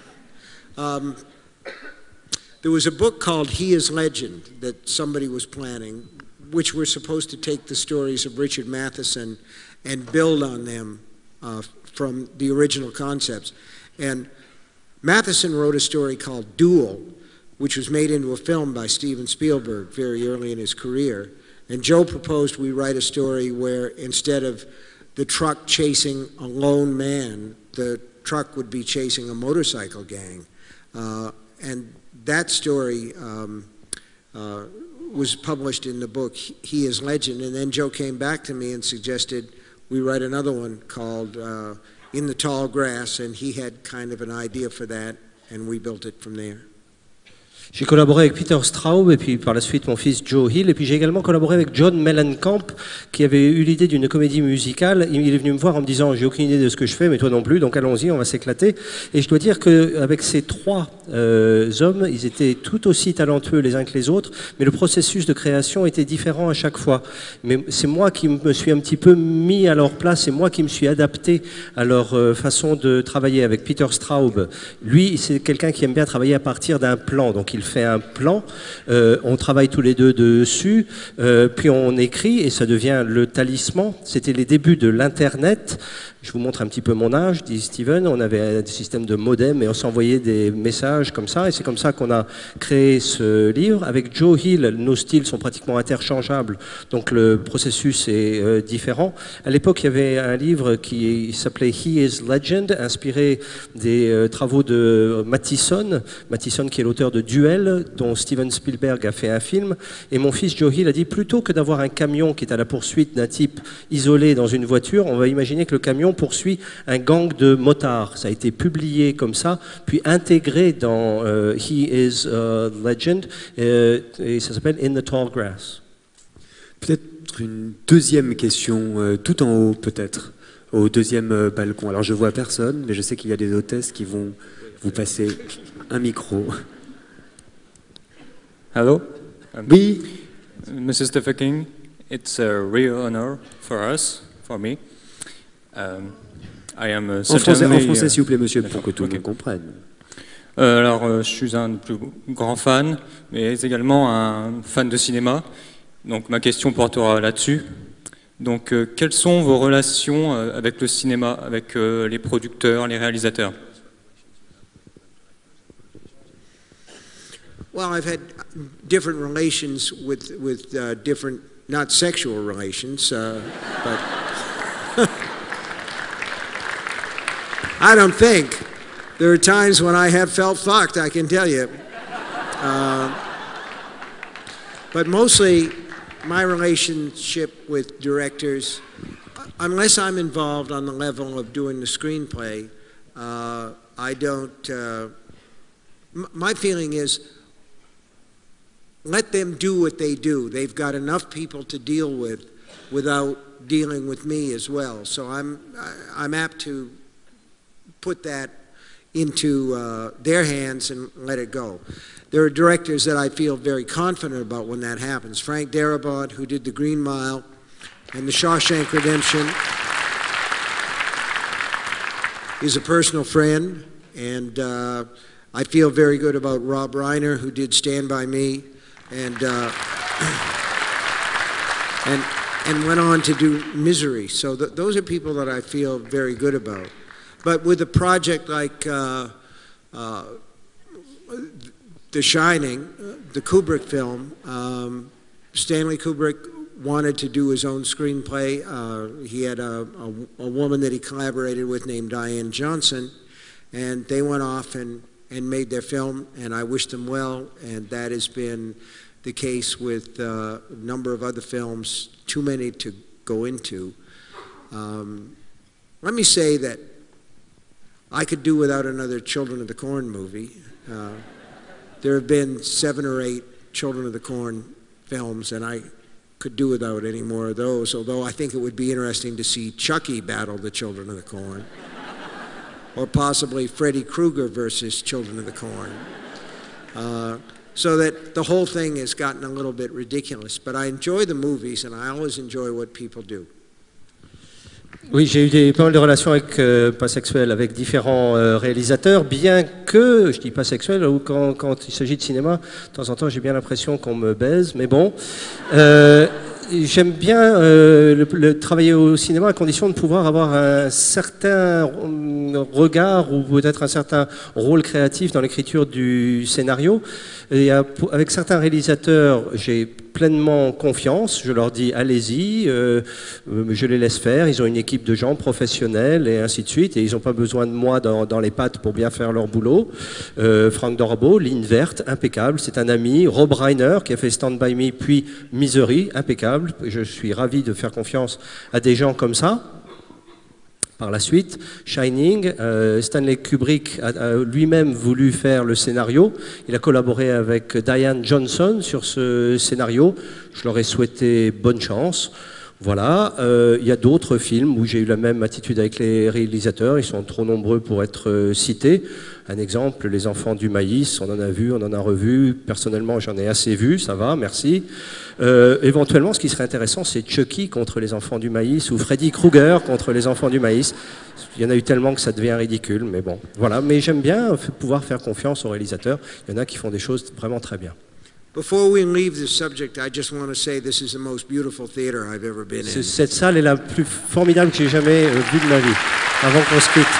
Um, there was a book called He is Legend that somebody was planning, which were supposed to take the stories of Richard Matheson and build on them uh, from the original concepts. And Matheson wrote a story called Duel, which was made into a film by Steven Spielberg very early in his career. And Joe proposed we write a story where instead of the truck chasing a lone man, the truck would be chasing a motorcycle gang. Uh, and that story um, uh, was published in the book He is Legend. And then Joe came back to me and suggested we write another one called uh, In the Tall Grass, and he had kind of an idea for that, and we built it from there. J'ai collaboré avec Peter Straub et puis par la suite mon fils Joe Hill, et puis j'ai également collaboré avec John Mellencamp qui avait eu l'idée d'une comédie musicale. Il est venu me voir en me disant j'ai aucune idée de ce que je fais mais toi non plus, donc allons-y, on va s'éclater. Et je dois dire qu'avec ces trois euh, hommes, ils étaient tout aussi talentueux les uns que les autres, mais le processus de création était différent à chaque fois. Mais c'est moi qui me suis un petit peu mis à leur place, c'est moi qui me suis adapté à leur euh, façon de travailler. Avec Peter Straub, lui c'est quelqu'un qui aime bien travailler à partir d'un plan, donc il fait un plan, euh, on travaille tous les deux dessus, euh, puis on écrit et ça devient le talisman. C'était les débuts de l'Internet. Je vous montre un petit peu mon âge, dit Steven. On avait un système de modem et on s'envoyait des messages comme ça. Et c'est comme ça qu'on a créé ce livre. Avec Joe Hill, nos styles sont pratiquement interchangeables, donc le processus est euh, différent. À l'époque, il y avait un livre qui s'appelait He is Legend, inspiré des euh, travaux de Mathison. Mathison qui est l'auteur de Duel, dont Steven Spielberg a fait un film. Et mon fils Joe Hill a dit, plutôt que d'avoir un camion qui est à la poursuite d'un type isolé dans une voiture, on va imaginer que le camion poursuit un gang de motards. Ça a été publié comme ça, puis intégré dans euh, He is uh, Legend, euh, et ça s'appelle In the Tall Grass. Peut-être une deuxième question, euh, tout en haut peut-être, au deuxième euh, balcon. Alors je vois personne, mais je sais qu'il y a des hôtesses qui vont vous passer un micro. Hello. Um, Oui. Missus Stephen King, it's a real honor for us, for me. Um, I am uh, En français, en certainly, français uh, s'il vous plaît, monsieur, pour que tout le okay. monde comprenne. Euh, alors, euh, je suis un plus grand fan, mais également un fan de cinéma. Donc, ma question portera là-dessus. Donc, euh, quelles sont vos relations euh, avec le cinéma, avec euh, les producteurs, les réalisateurs? Well, I've had different relations with, with uh, different, not sexual relations, uh, but I don't think. There are times when I have felt fucked, I can tell you. Uh, but mostly, my relationship with directors, unless I'm involved on the level of doing the screenplay, uh, I don't, uh, m my feeling is, let them do what they do. They've got enough people to deal with without dealing with me as well. So I'm, I'm apt to put that into uh, their hands and let it go. There are directors that I feel very confident about when that happens. Frank Darabont, who did The Green Mile and The Shawshank Redemption, is a personal friend, and uh, I feel very good about Rob Reiner, who did Stand By Me, and uh, and and went on to do Misery. So th those are people that I feel very good about. But with a project like uh, uh, The Shining, the Kubrick film, um, Stanley Kubrick wanted to do his own screenplay. Uh, he had a, a, a woman that he collaborated with named Diane Johnson, and they went off and, and made their film, and I wish them well, and that has been the case with uh, a number of other films, too many to go into. Um, let me say that I could do without another Children of the Corn movie. Uh, there have been seven or eight Children of the Corn films, and I could do without any more of those, although I think it would be interesting to see Chucky battle the Children of the Corn, or possibly Freddy Krueger versus Children of the Corn. Uh, so that the whole thing has gotten a little bit ridiculous. But I enjoy the movies, and I always enjoy what people do. Oui, j'ai eu des, pas mal de relations avec, euh, pas sexuelles avec différents euh, réalisateurs, bien que, je dis pas sexuel, ou quand, quand il s'agit de cinéma, de temps en temps j'ai bien l'impression qu'on me baise, mais bon. Euh, J'aime bien euh, le, le travailler au cinéma à condition de pouvoir avoir un certain regard ou peut-être un certain rôle créatif dans l'écriture du scénario. Et avec certains réalisateurs, j'ai pleinement confiance. Je leur dis allez-y, euh, je les laisse faire. Ils ont une équipe de gens professionnels et ainsi de suite. Et ils n'ont pas besoin de moi dans, dans les pattes pour bien faire leur boulot. Euh, Frank Darabont, ligne verte, impeccable. C'est un ami. Rob Reiner qui a fait Stand By Me puis Misery, impeccable. Je suis ravi de faire confiance à des gens comme ça. Par la suite, Shining, euh, Stanley Kubrick a, a lui-même voulu faire le scénario. Il a collaboré avec Diane Johnson sur ce scénario. Je leur ai souhaité bonne chance. Voilà, euh, il y a d'autres films où j'ai eu la même attitude avec les réalisateurs. Ils sont trop nombreux pour être euh, cités. Un exemple, Les Enfants du Maïs, on en a vu, on en a revu. Personnellement, j'en ai assez vu, ça va, merci. Euh, éventuellement, ce qui serait intéressant, c'est Chucky contre Les Enfants du Maïs ou Freddy Krueger contre Les Enfants du Maïs. Il y en a eu tellement que ça devient ridicule, mais bon, voilà. Mais j'aime bien pouvoir faire confiance aux réalisateurs. Il y en a qui font des choses vraiment très bien. Before we leave this subject, I just want to say this is the most beautiful theater I've ever been in. Cette salle est la plus formidable que j'ai jamais euh, vue de ma vie, avant qu'on se quitte.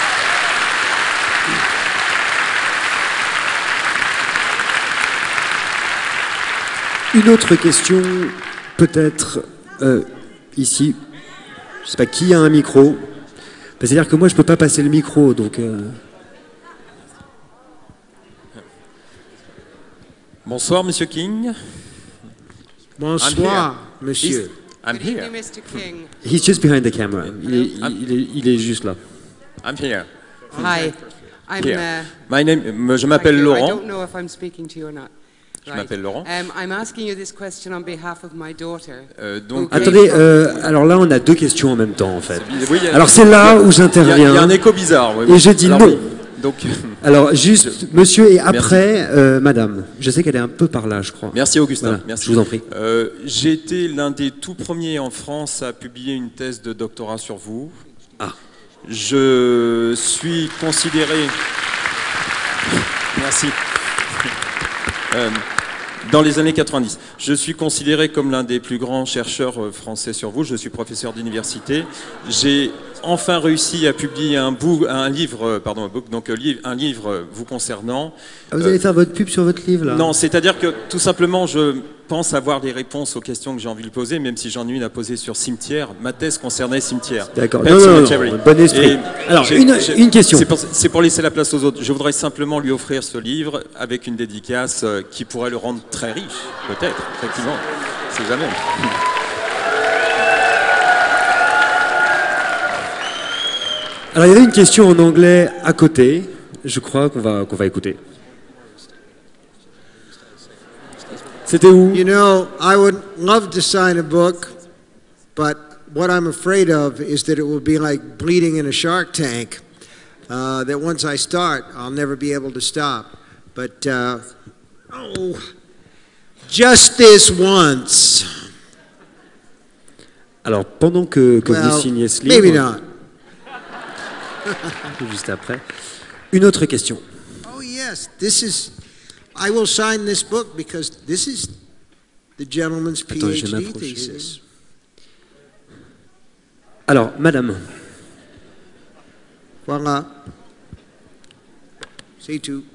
Une autre question, peut-être euh, ici, je ne sais pas qui a un micro. C'est-à-dire que moi, je ne peux pas passer le micro, donc... Euh... Bonsoir, Monsieur King. Bonsoir, Monsieur. I'm Good evening, here. Mister King. He's just behind the camera. Il est, il est, il est juste là. I'm here. Hi, I'm. Here. Uh, My name, je thank m'appelle you. I Laurent. don't know if I'm speaking to you or not. Je m'appelle Laurent. Um, I'm asking you this question on behalf of my daughter. Euh, donc, who Attendez, came from- euh, alors là, on a deux questions en même temps, en fait. oui, il y a- Alors c'est là où il y a- j'interviens. Il y a un écho bizarre. oui. Et je dis Alors, non. oui. Donc, Alors juste, monsieur, et après, euh, madame. Je sais qu'elle est un peu par là, je crois. merci Augustin. Voilà, Merci. je vous en prie. Euh, J'ai été l'un des tout premiers en France à publier une thèse de doctorat sur vous. Ah. Je suis considéré. Merci. Euh, Dans les années quatre-vingt-dix, je suis considéré comme l'un des plus grands chercheurs français sur vous. Je suis professeur d'université. J'ai enfin réussi à publier un, bout, un livre, pardon, un book, donc un livre vous concernant. Ah, vous allez faire votre pub sur votre livre, là? Non, c'est-à-dire que tout simplement, je pense avoir des réponses aux questions que j'ai envie de poser, même si j'en ai une à poser sur cimetière. Ma thèse concernait cimetière. D'accord. Pet Non, non, non, Cemetery. bon esprit. Et Alors, j'ai- une, j'ai- une question. C'est pour, c'est pour laisser la place aux autres. Je voudrais simplement lui offrir ce livre avec une dédicace euh, qui pourrait le rendre très riche, peut-être, effectivement. C'est jamais. Alors, il y avait une question en anglais à côté. Je crois qu'on va, qu'on va écouter. C'était où? You know, I would love to sign a book, but what I'm afraid of is that it will be like bleeding in a shark tank. Uh, that once I start, I'll never be able to stop. But, uh, oh, just this once. Alors, pendant que, que Well, vous signez ce maybe livre, not. juste après, une autre question. Oh, yes, this is, I will sign this book because this is the gentleman's Attends, je vais PhD m'approcher. thesis. Alors, madame, Voilà. C'est tout.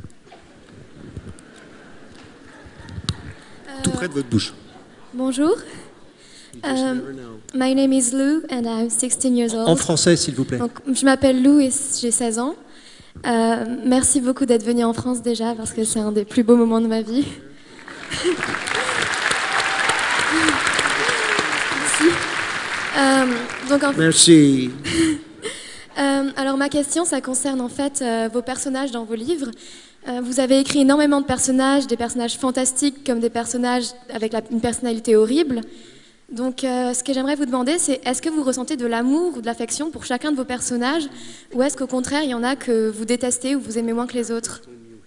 tout près de votre bouche. Bonjour. Um, my name is Lou and I'm sixteen years old. En français, s'il vous plaît. Donc, je m'appelle Lou et j'ai seize ans. Euh, merci beaucoup d'être venu en France déjà parce que c'est un des plus beaux moments de ma vie. Merci. Euh, donc en... Merci. Euh, alors ma question, ça concerne en fait euh, vos personnages dans vos livres. Euh, vous avez écrit énormément de personnages, des personnages fantastiques comme des personnages avec la, une personnalité horrible. Donc euh, ce que j'aimerais vous demander, c'est est-ce que vous ressentez de l'amour ou de l'affection pour chacun de vos personnages, ou est-ce qu'au contraire, il y en a que vous détestez ou vous aimez moins que les autres?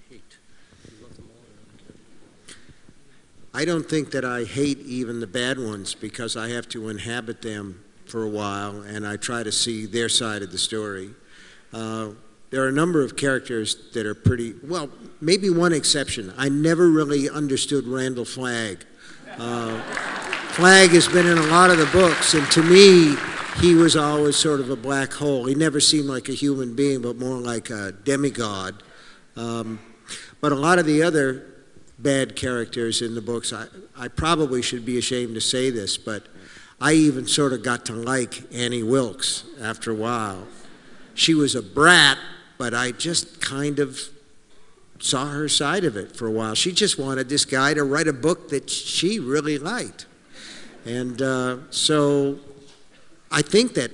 I don't think that I hate even the bad ones because I have to inhabit them for a while and I try to see their side of the story. Uh, there are a number of characters that are pretty, well, maybe one exception. I never really understood Randall Flagg. Uh, Flagg has been in a lot of the books, and to me, he was always sort of a black hole. He never seemed like a human being, but more like a demigod. Um, but a lot of the other bad characters in the books, I, I probably should be ashamed to say this, but I even sort of got to like Annie Wilkes after a while. She was a brat, but I just kind of saw her side of it for a while. She just wanted this guy to write a book that she really liked. And uh, so I think that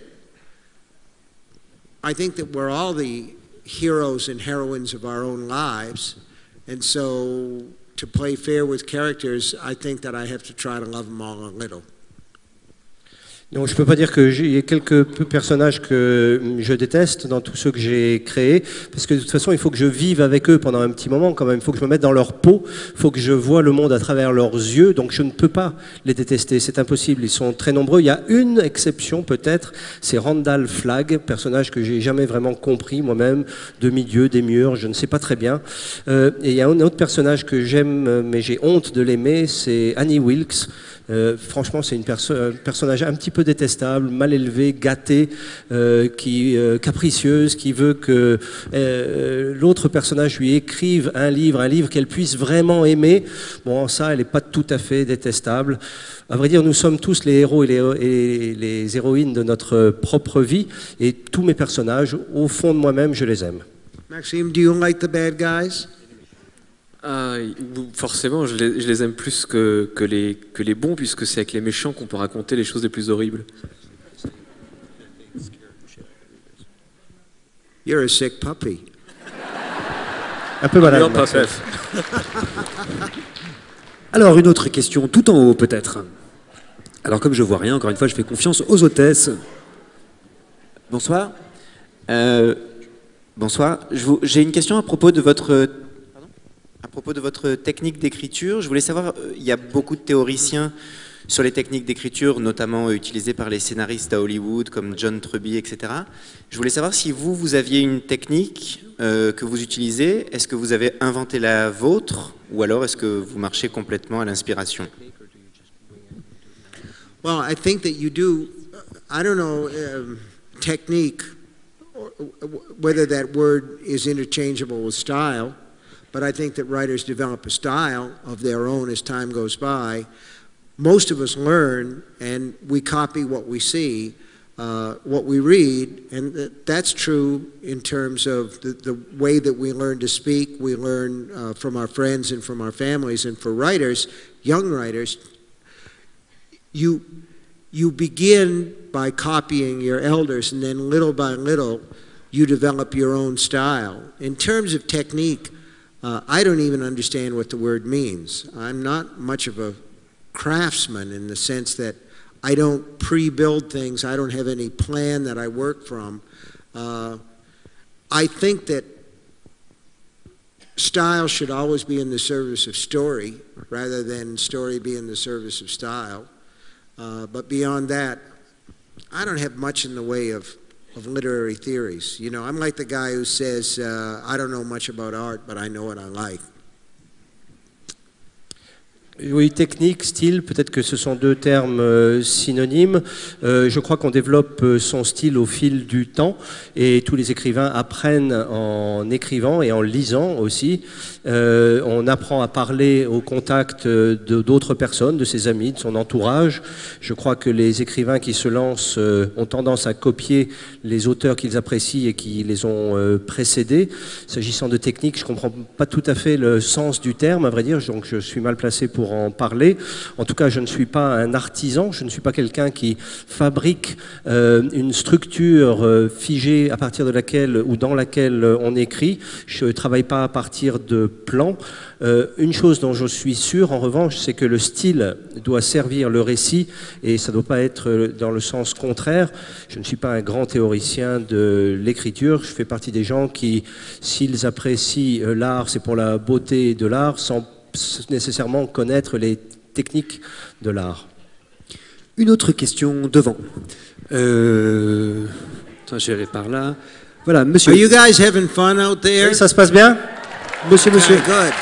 I think that we're all the heroes and heroines of our own lives. And so to play fair with characters, I think that I have to try to love them all a little. Donc je ne peux pas dire qu'il y ait quelques personnages que je déteste dans tous ceux que j'ai créés, parce que de toute façon il faut que je vive avec eux pendant un petit moment quand même, il faut que je me mette dans leur peau, il faut que je vois le monde à travers leurs yeux, donc je ne peux pas les détester, c'est impossible, ils sont très nombreux. Il y a une exception peut-être, c'est Randall Flagg, personnage que j'ai jamais vraiment compris moi-même, demi-dieu, démiurge, je ne sais pas très bien. Euh, et il y a un autre personnage que j'aime, mais j'ai honte de l'aimer, c'est Annie Wilkes. Euh, franchement, c'est une perso un personnage un petit peu détestable, mal élevé, gâté, euh, qui, euh, capricieuse, qui veut que euh, l'autre personnage lui écrive un livre, un livre qu'elle puisse vraiment aimer. Bon, ça, elle n'est pas tout à fait détestable. À vrai dire, nous sommes tous les héros et les, et les héroïnes de notre propre vie, et tous mes personnages, au fond de moi-même, je les aime. Maxime, do you like the bad guys? Ah, forcément, je les, je les aime plus que, que, les, que les bons, puisque c'est avec les méchants qu'on peut raconter les choses les plus horribles. You're a sick puppy. Un peu malade. Alors, une autre question, tout en haut peut-être. Alors, comme je vois rien, encore une fois, je fais confiance aux hôtesses. Bonsoir. Euh, bonsoir. J'ai une question à propos de votre... À propos de votre technique d'écriture, je voulais savoir, il y a beaucoup de théoriciens sur les techniques d'écriture, notamment utilisées par les scénaristes à Hollywood, comme John Truby, et cetera. Je voulais savoir si vous, vous aviez une technique euh, que vous utilisez, est-ce que vous avez inventé la vôtre, ou alors est-ce que vous marchez complètement à l'inspiration? Well, I think that you do, I don't know, um, technique, whether that word is interchangeable with style, but I think that writers develop a style of their own as time goes by. Most of us learn and we copy what we see, uh, what we read, and th that's true in terms of the, the way that we learn to speak. We learn uh, from our friends and from our families, and for writers, young writers, you, you begin by copying your elders, and then little by little you develop your own style. In terms of technique, Uh, I don't even understand what the word means. I'm not much of a craftsman in the sense that I don't pre-build things. I don't have any plan that I work from. Uh, I think that style should always be in the service of story rather than story be in the service of style. Uh, but beyond that, I don't have much in the way of of literary theories. You know, I'm like the guy who says, uh, I don't know much about art, but I know what I like. Oui, technique, style, peut-être que ce sont deux termes euh, synonymes. Euh, je crois qu'on développe euh, son style au fil du temps et tous les écrivains apprennent en écrivant et en lisant aussi. Euh, on apprend à parler au contact de d'autres personnes, de ses amis, de son entourage. Je crois que les écrivains qui se lancent euh, ont tendance à copier les auteurs qu'ils apprécient et qui les ont euh, précédés. S'agissant de technique, je ne comprends pas tout à fait le sens du terme, à vrai dire, donc je suis mal placé pour en parler. En tout cas, je ne suis pas un artisan, je ne suis pas quelqu'un qui fabrique euh, une structure euh, figée à partir de laquelle ou dans laquelle on écrit. Je ne travaille pas à partir de plans. Euh, une chose dont je suis sûr, en revanche, c'est que le style doit servir le récit et ça ne doit pas être dans le sens contraire. Je ne suis pas un grand théoricien de l'écriture. Je fais partie des gens qui, s'ils apprécient l'art, c'est pour la beauté de l'art, sans nécessairement connaître les techniques de l'art. Une autre question devant. Euh... Attends, j'irai par là. Voilà, monsieur. Are you guys having fun out there? Oui, ça se passe bien? Monsieur, monsieur. Okay, good.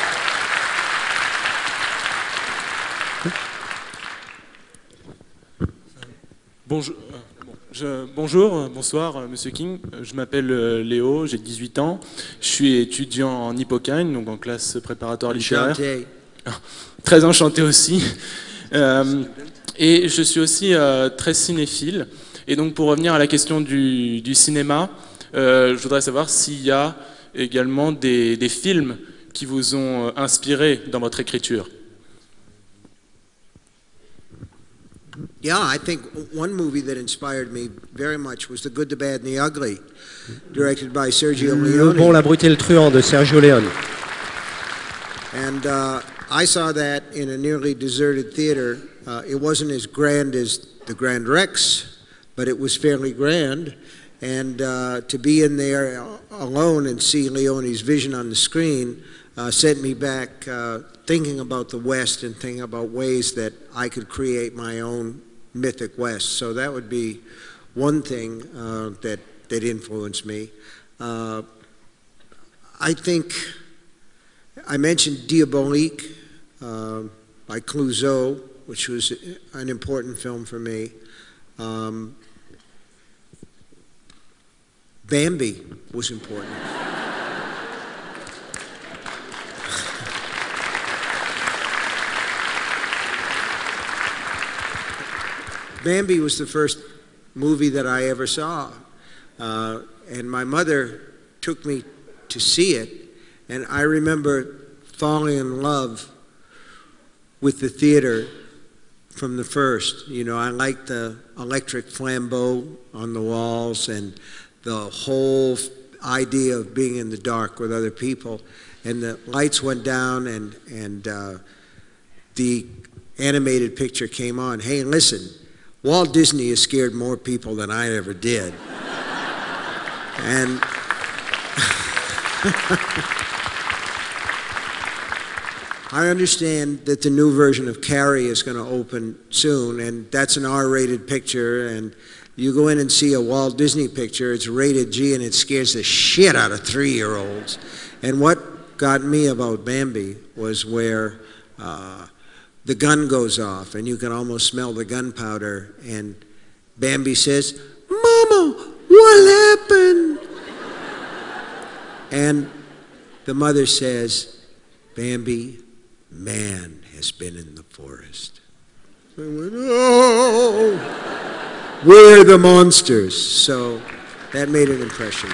Bonjour, je, bonjour, bonsoir, Monsieur King. Je m'appelle Léo, j'ai dix-huit ans. Je suis étudiant en Hippocane, donc en classe préparatoire littéraire. Enchanté. Très enchanté aussi. Euh, et je suis aussi euh, très cinéphile. Et donc pour revenir à la question du, du cinéma, euh, je voudrais savoir s'il y a également des, des films qui vous ont inspiré dans votre écriture. Yeah, I think one movie that inspired me very much was The Good, the Bad, and the Ugly, directed by Sergio Le Leone. bon, la brute et le truand de Sergio Leone. And uh, I saw that in a nearly deserted theater. Uh, it wasn't as grand as the Grand Rex, but it was fairly grand. And uh, to be in there alone and see Leone's vision on the screen uh, sent me back uh, thinking about the West and thinking about ways that I could create my own mythic West. So that would be one thing uh, that, that influenced me. Uh, I think I mentioned Diabolique uh, by Clouzot, which was an important film for me. Um, Bambi was important. Bambi was the first movie that I ever saw, uh, and my mother took me to see it, and I remember falling in love with the theater from the first. You know, I liked the electric flambeau on the walls and the whole idea of being in the dark with other people. And the lights went down and, and uh, the animated picture came on. Hey, listen, Walt Disney has scared more people than I ever did. And I understand that the new version of Carrie is going to open soon, and that's an R rated picture, and you go in and see a Walt Disney picture, it's rated G, and it scares the shit out of three-year-olds. And what got me about Bambi was where uh, the gun goes off, and you can almost smell the gunpowder, and Bambi says, "Mama, what happened?" And the mother says, "Bambi, man has been in the forest." I went, "Oh, we're the monsters." So that made an impression.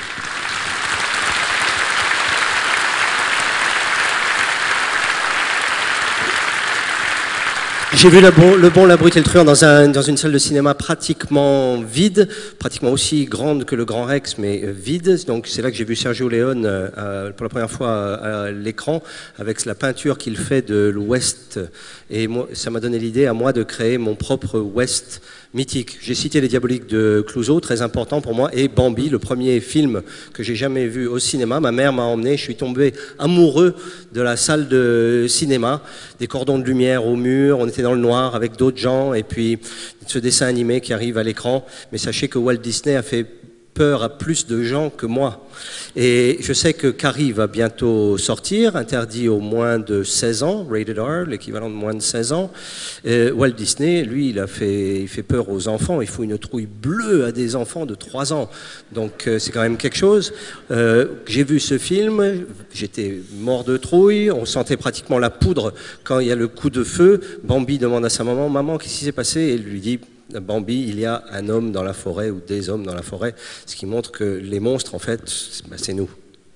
J'ai vu le bon, le bon, la brute et le truand dans, un, dans une salle de cinéma pratiquement vide, pratiquement aussi grande que le Grand Rex, mais vide. Donc c'est là que j'ai vu Sergio Leone euh, pour la première fois à, à l'écran, avec la peinture qu'il fait de l'Ouest. Et moi, ça m'a donné l'idée à moi de créer mon propre Ouest mythique. J'ai cité Les Diaboliques de Clouzot, très important pour moi, et Bambi, le premier film que j'ai jamais vu au cinéma. Ma mère m'a emmené, je suis tombé amoureux de la salle de cinéma, des cordons de lumière au mur, on était dans le noir avec d'autres gens, et puis ce dessin animé qui arrive à l'écran. Mais sachez que Walt Disney a fait peur à plus de gens que moi. Et je sais que Carrie va bientôt sortir, interdit aux moins de seize ans, rated R, l'équivalent de moins de seize ans. Et Walt Disney, lui, il a fait, il fait peur aux enfants, il faut une trouille bleue à des enfants de trois ans. Donc euh, c'est quand même quelque chose. Euh, j'ai vu ce film, j'étais mort de trouille, on sentait pratiquement la poudre quand il y a le coup de feu. Bambi demande à sa maman, « Maman, qu'est-ce qui s'est passé ?» Et elle lui dit, Bambi, il y a un homme dans la forêt ou des hommes dans la forêt, ce qui montre que les monstres, en fait, c'est nous.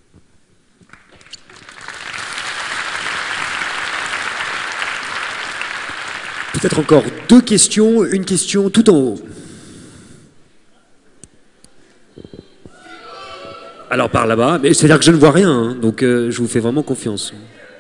Peut-être encore deux questions, une question tout en haut. Alors par là-bas, mais c'est-à-dire que je ne vois rien, hein, donc euh, je vous fais vraiment confiance.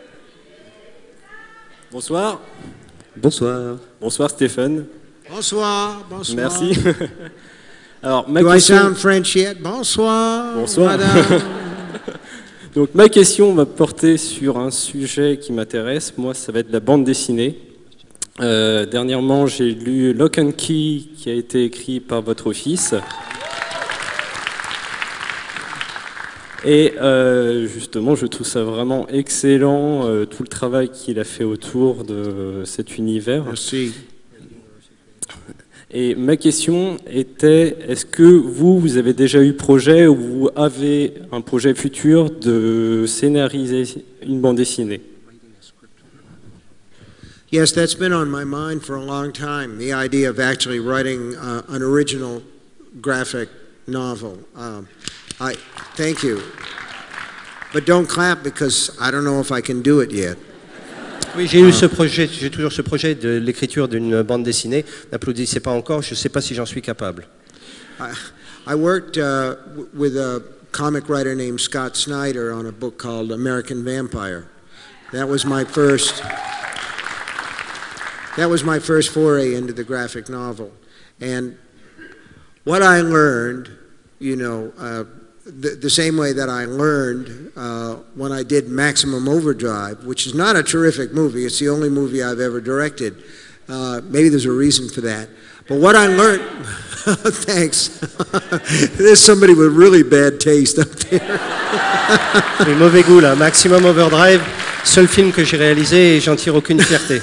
Bonsoir. Bonsoir. Bonsoir Stéphane. Bonsoir, bonsoir. Merci. Alors, ma Do question... I sound French yet? Bonsoir. Bonsoir. Madame. Donc ma question va porter sur un sujet qui m'intéresse. Moi, ça va être la bande dessinée. Euh, dernièrement, j'ai lu Lock and Key, qui a été écrit par votre fils. Et euh, justement, je trouve ça vraiment excellent, euh, tout le travail qu'il a fait autour de cet univers. Merci. Et ma question était, est-ce que vous, vous avez déjà eu projet ou vous avez un projet futur de scénariser une bande dessinée? Yes, that's been on my mind for a long time, the idea of actually writing uh, an original graphic novel. Um, I, thank you. But don't clap because I don't know if I can do it yet. Oui, j'ai eu ce projet, j'ai toujours ce projet de l'écriture d'une bande dessinée. N'applaudissez pas encore, je ne sais pas si j'en suis capable. I, I worked uh, with a comic writer named Scott Snyder on a book called American Vampire. That was my first. That was my first foray into the graphic novel, and what I learned, you know. Uh, The, the same way that I learned uh, when I did Maximum Overdrive, which is not a terrific movie. It's the only movie I've ever directed. Uh, maybe there's a reason for that. But what I learned, thanks. There's somebody with really bad taste up there. Le mauvais goût là, Maximum Overdrive, seul film que j'ai réalisé et j'en tire aucune fierté.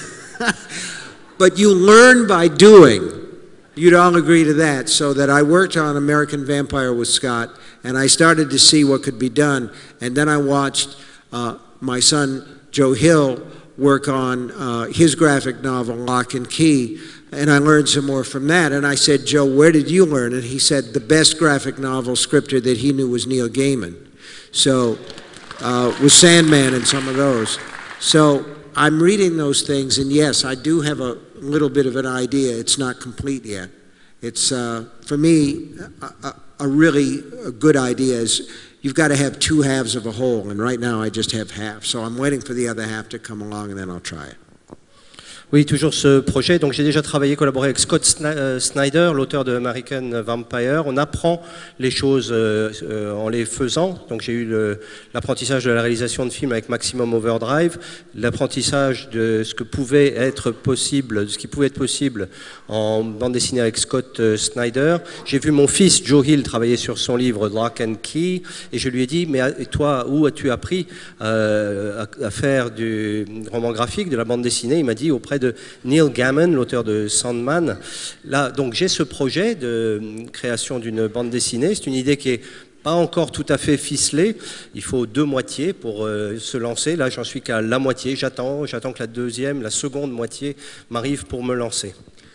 But you learn by doing. You'd all agree to that. So that I worked on American Vampire with Scott, and I started to see what could be done. And then I watched uh, my son, Joe Hill, work on uh, his graphic novel, Lock and Key, and I learned some more from that. And I said, Joe, where did you learn? And he said the best graphic novel scripter that he knew was Neil Gaiman. So, uh, with Sandman and some of those. So I'm reading those things, and yes, I do have a little bit of an idea. It's not complete yet. It's, uh, for me, a, a, a really a good idea is you've got to have two halves of a whole, and right now I just have half. So I'm waiting for the other half to come along, and then I'll try it. Oui, toujours ce projet. Donc j'ai déjà travaillé, collaboré avec Scott Snyder, l'auteur de American Vampire. On apprend les choses euh, euh, en les faisant. Donc j'ai eu l'apprentissage de la réalisation de films avec Maximum Overdrive, l'apprentissage de ce que pouvait être possible, de ce qui pouvait être possible en bande dessinée avec Scott Snyder. J'ai vu mon fils Joe Hill travailler sur son livre Lock and Key, et je lui ai dit, mais et toi, où as-tu appris euh, à, à faire du roman graphique, de la bande dessinée? Il m'a dit, auprès de Neil Gaiman, l'auteur de Sandman. Là, donc j'ai ce projet de création d'une bande dessinée. C'est une idée qui est pas encore tout à fait ficelée. Il faut deux moitiés pour euh, se lancer. Là, j'en suis qu'à la moitié. J'attends, j'attends que la deuxième, la seconde moitié m'arrive pour me lancer.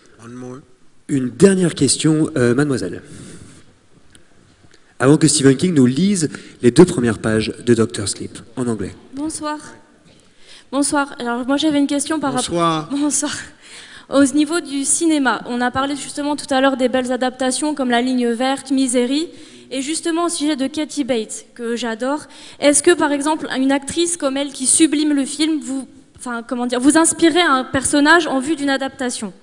Une dernière question, euh, mademoiselle. Avant que Stephen King nous lise les deux premières pages de Doctor Sleep en anglais. Bonsoir. Bonsoir. Alors moi j'avais une question par rapport. Bonsoir. Bonsoir. Au niveau du cinéma, on a parlé justement tout à l'heure des belles adaptations comme La Ligne Verte, Misery, et justement au sujet de Kathy Bates que j'adore. Est-ce que par exemple une actrice comme elle qui sublime le film, vous, enfin comment dire, vous inspirez un personnage en vue d'une adaptation?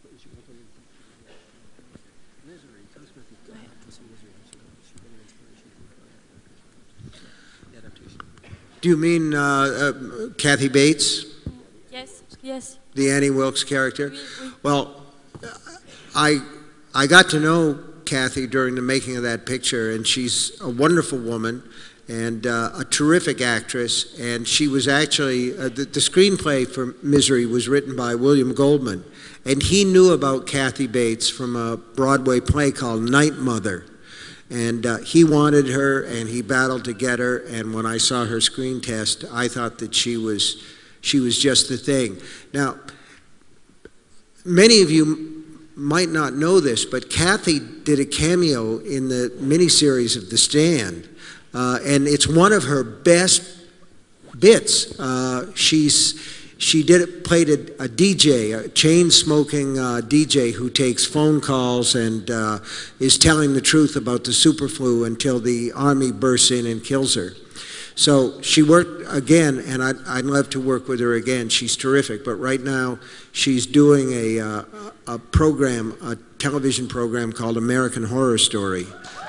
Do you mean uh, uh, Kathy Bates? Yes, yes. The Annie Wilkes character? Well, I, I got to know Kathy during the making of that picture, and she's a wonderful woman and uh, a terrific actress. And she was actually, uh, the, the screenplay for Misery was written by William Goldman. And he knew about Kathy Bates from a Broadway play called Night Mother. And uh, he wanted her, and he battled to get her. And when I saw her screen test, I thought that she was, she was just the thing. Now, many of you might not know this, but Kathy did a cameo in the miniseries of The Stand, uh, and it's one of her best bits. Uh, she's she did it, played a, a D J, a chain-smoking uh, D J who takes phone calls and uh, is telling the truth about the superflu until the army bursts in and kills her. So she worked again, and I'd, I'd love to work with her again. She's terrific, but right now she's doing a, uh, a program, a television program called American Horror Story.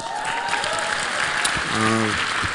Uh,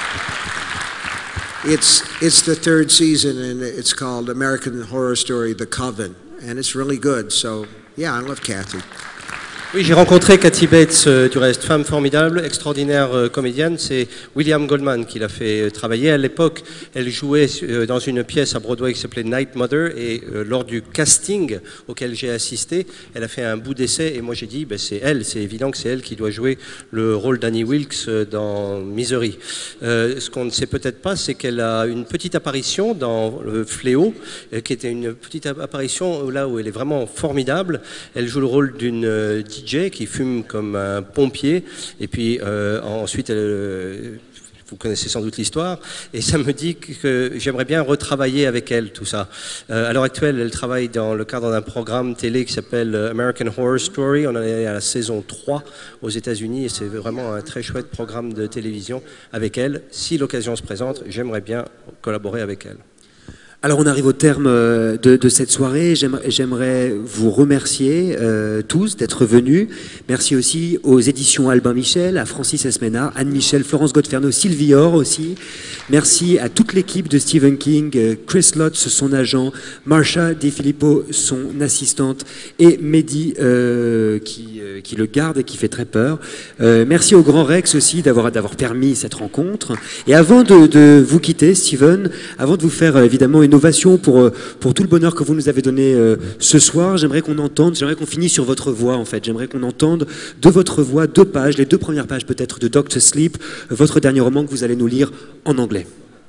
it's, it's the third season, and it's called American Horror Story, The Coven, and it's really good. So, yeah, I love Kathy. Oui, j'ai rencontré Kathy Bates, euh, du reste, femme formidable, extraordinaire euh, comédienne. C'est William Goldman qui l'a fait euh, travailler. À l'époque, elle jouait euh, dans une pièce à Broadway qui s'appelait Night Mother, et euh, lors du casting auquel j'ai assisté, elle a fait un bout d'essai, et moi j'ai dit, ben, c'est elle, c'est évident que c'est elle qui doit jouer le rôle d'Annie Wilkes euh, dans Misery. Euh, ce qu'on ne sait peut-être pas, c'est qu'elle a une petite apparition dans euh, Fléau, euh, qui était une petite apparition là où elle est vraiment formidable. Elle joue le rôle d'une euh, D J qui fume comme un pompier, et puis euh, ensuite elle, euh, vous connaissez sans doute l'histoire, et ça me dit que j'aimerais bien retravailler avec elle tout ça. Euh, à l'heure actuelle, elle travaille dans le cadre d'un programme télé qui s'appelle American Horror Story. On en est à la saison trois aux États-Unis, et c'est vraiment un très chouette programme de télévision avec elle. Si l'occasion se présente, j'aimerais bien collaborer avec elle. Alors on arrive au terme de, de cette soirée. J'aimerais vous remercier euh, tous d'être venus. Merci aussi aux éditions Albin Michel, à Francis Esménard, Anne Michel, Florence Godferno, Sylvie Or aussi. Merci à toute l'équipe de Stephen King, Chris Lotz, son agent, Marsha Di Filippo, son assistante, et Mehdi euh, qui, euh, qui le garde et qui fait très peur. Euh, merci au Grand Rex aussi d'avoir d'avoir permis cette rencontre. Et avant de, de vous quitter, Stephen, avant de vous faire évidemment une ovation pour, pour tout le bonheur que vous nous avez donné euh, ce soir, j'aimerais qu'on entende, j'aimerais qu'on finisse sur votre voix en fait, j'aimerais qu'on entende de votre voix deux pages, les deux premières pages peut-être de Doctor Sleep, votre dernier roman que vous allez nous lire en anglais.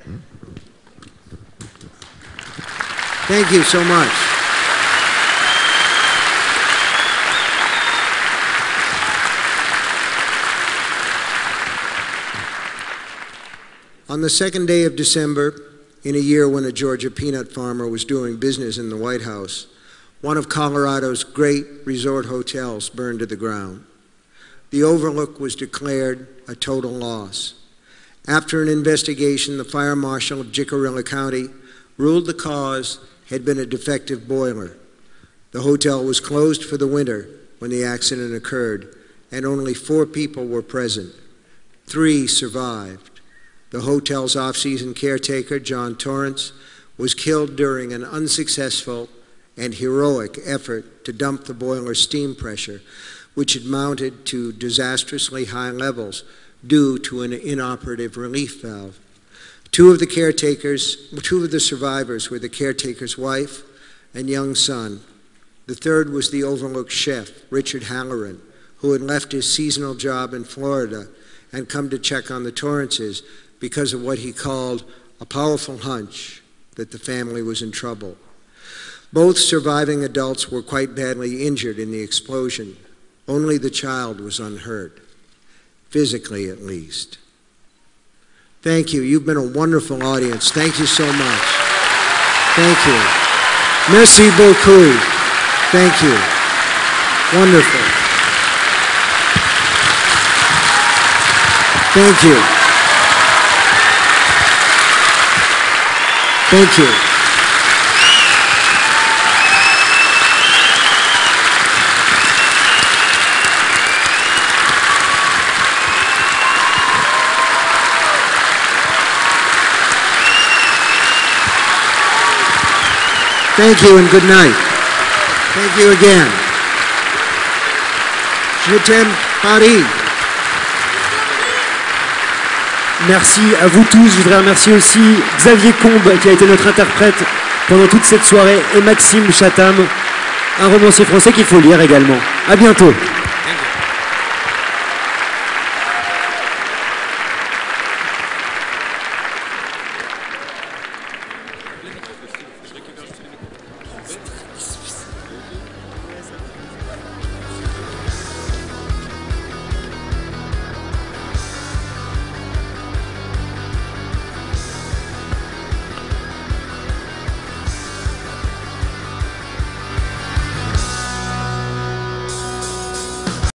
Thank you so much. On the second day of December, in a year when a Georgia peanut farmer was doing business in the White House, one of Colorado's great resort hotels burned to the ground. The Overlook was declared a total loss. After an investigation, the fire marshal of Jicarilla County ruled the cause had been a defective boiler. The hotel was closed for the winter when the accident occurred, and only four people were present. Three survived. The hotel's off-season caretaker, John Torrance, was killed during an unsuccessful and heroic effort to dump the boiler's steam pressure, which had mounted to disastrously high levels due to an inoperative relief valve. Two of the caretakers, two of the survivors were the caretaker's wife and young son. The third was the Overlook chef, Richard Halloran, who had left his seasonal job in Florida and come to check on the Torrances because of what he called a powerful hunch that the family was in trouble. Both surviving adults were quite badly injured in the explosion. Only the child was unhurt, physically at least. Thank you. You've been a wonderful audience. Thank you so much. Thank you. Merci beaucoup. Thank you. Wonderful. Thank you. Thank you. Thank you and good night. Thank you again. Je t'aime. Paris. Merci à vous tous. Je voudrais remercier aussi Xavier Combes qui a été notre interprète pendant toute cette soirée et Maxime Chatham, un romancier français qu'il faut lire également. À bientôt.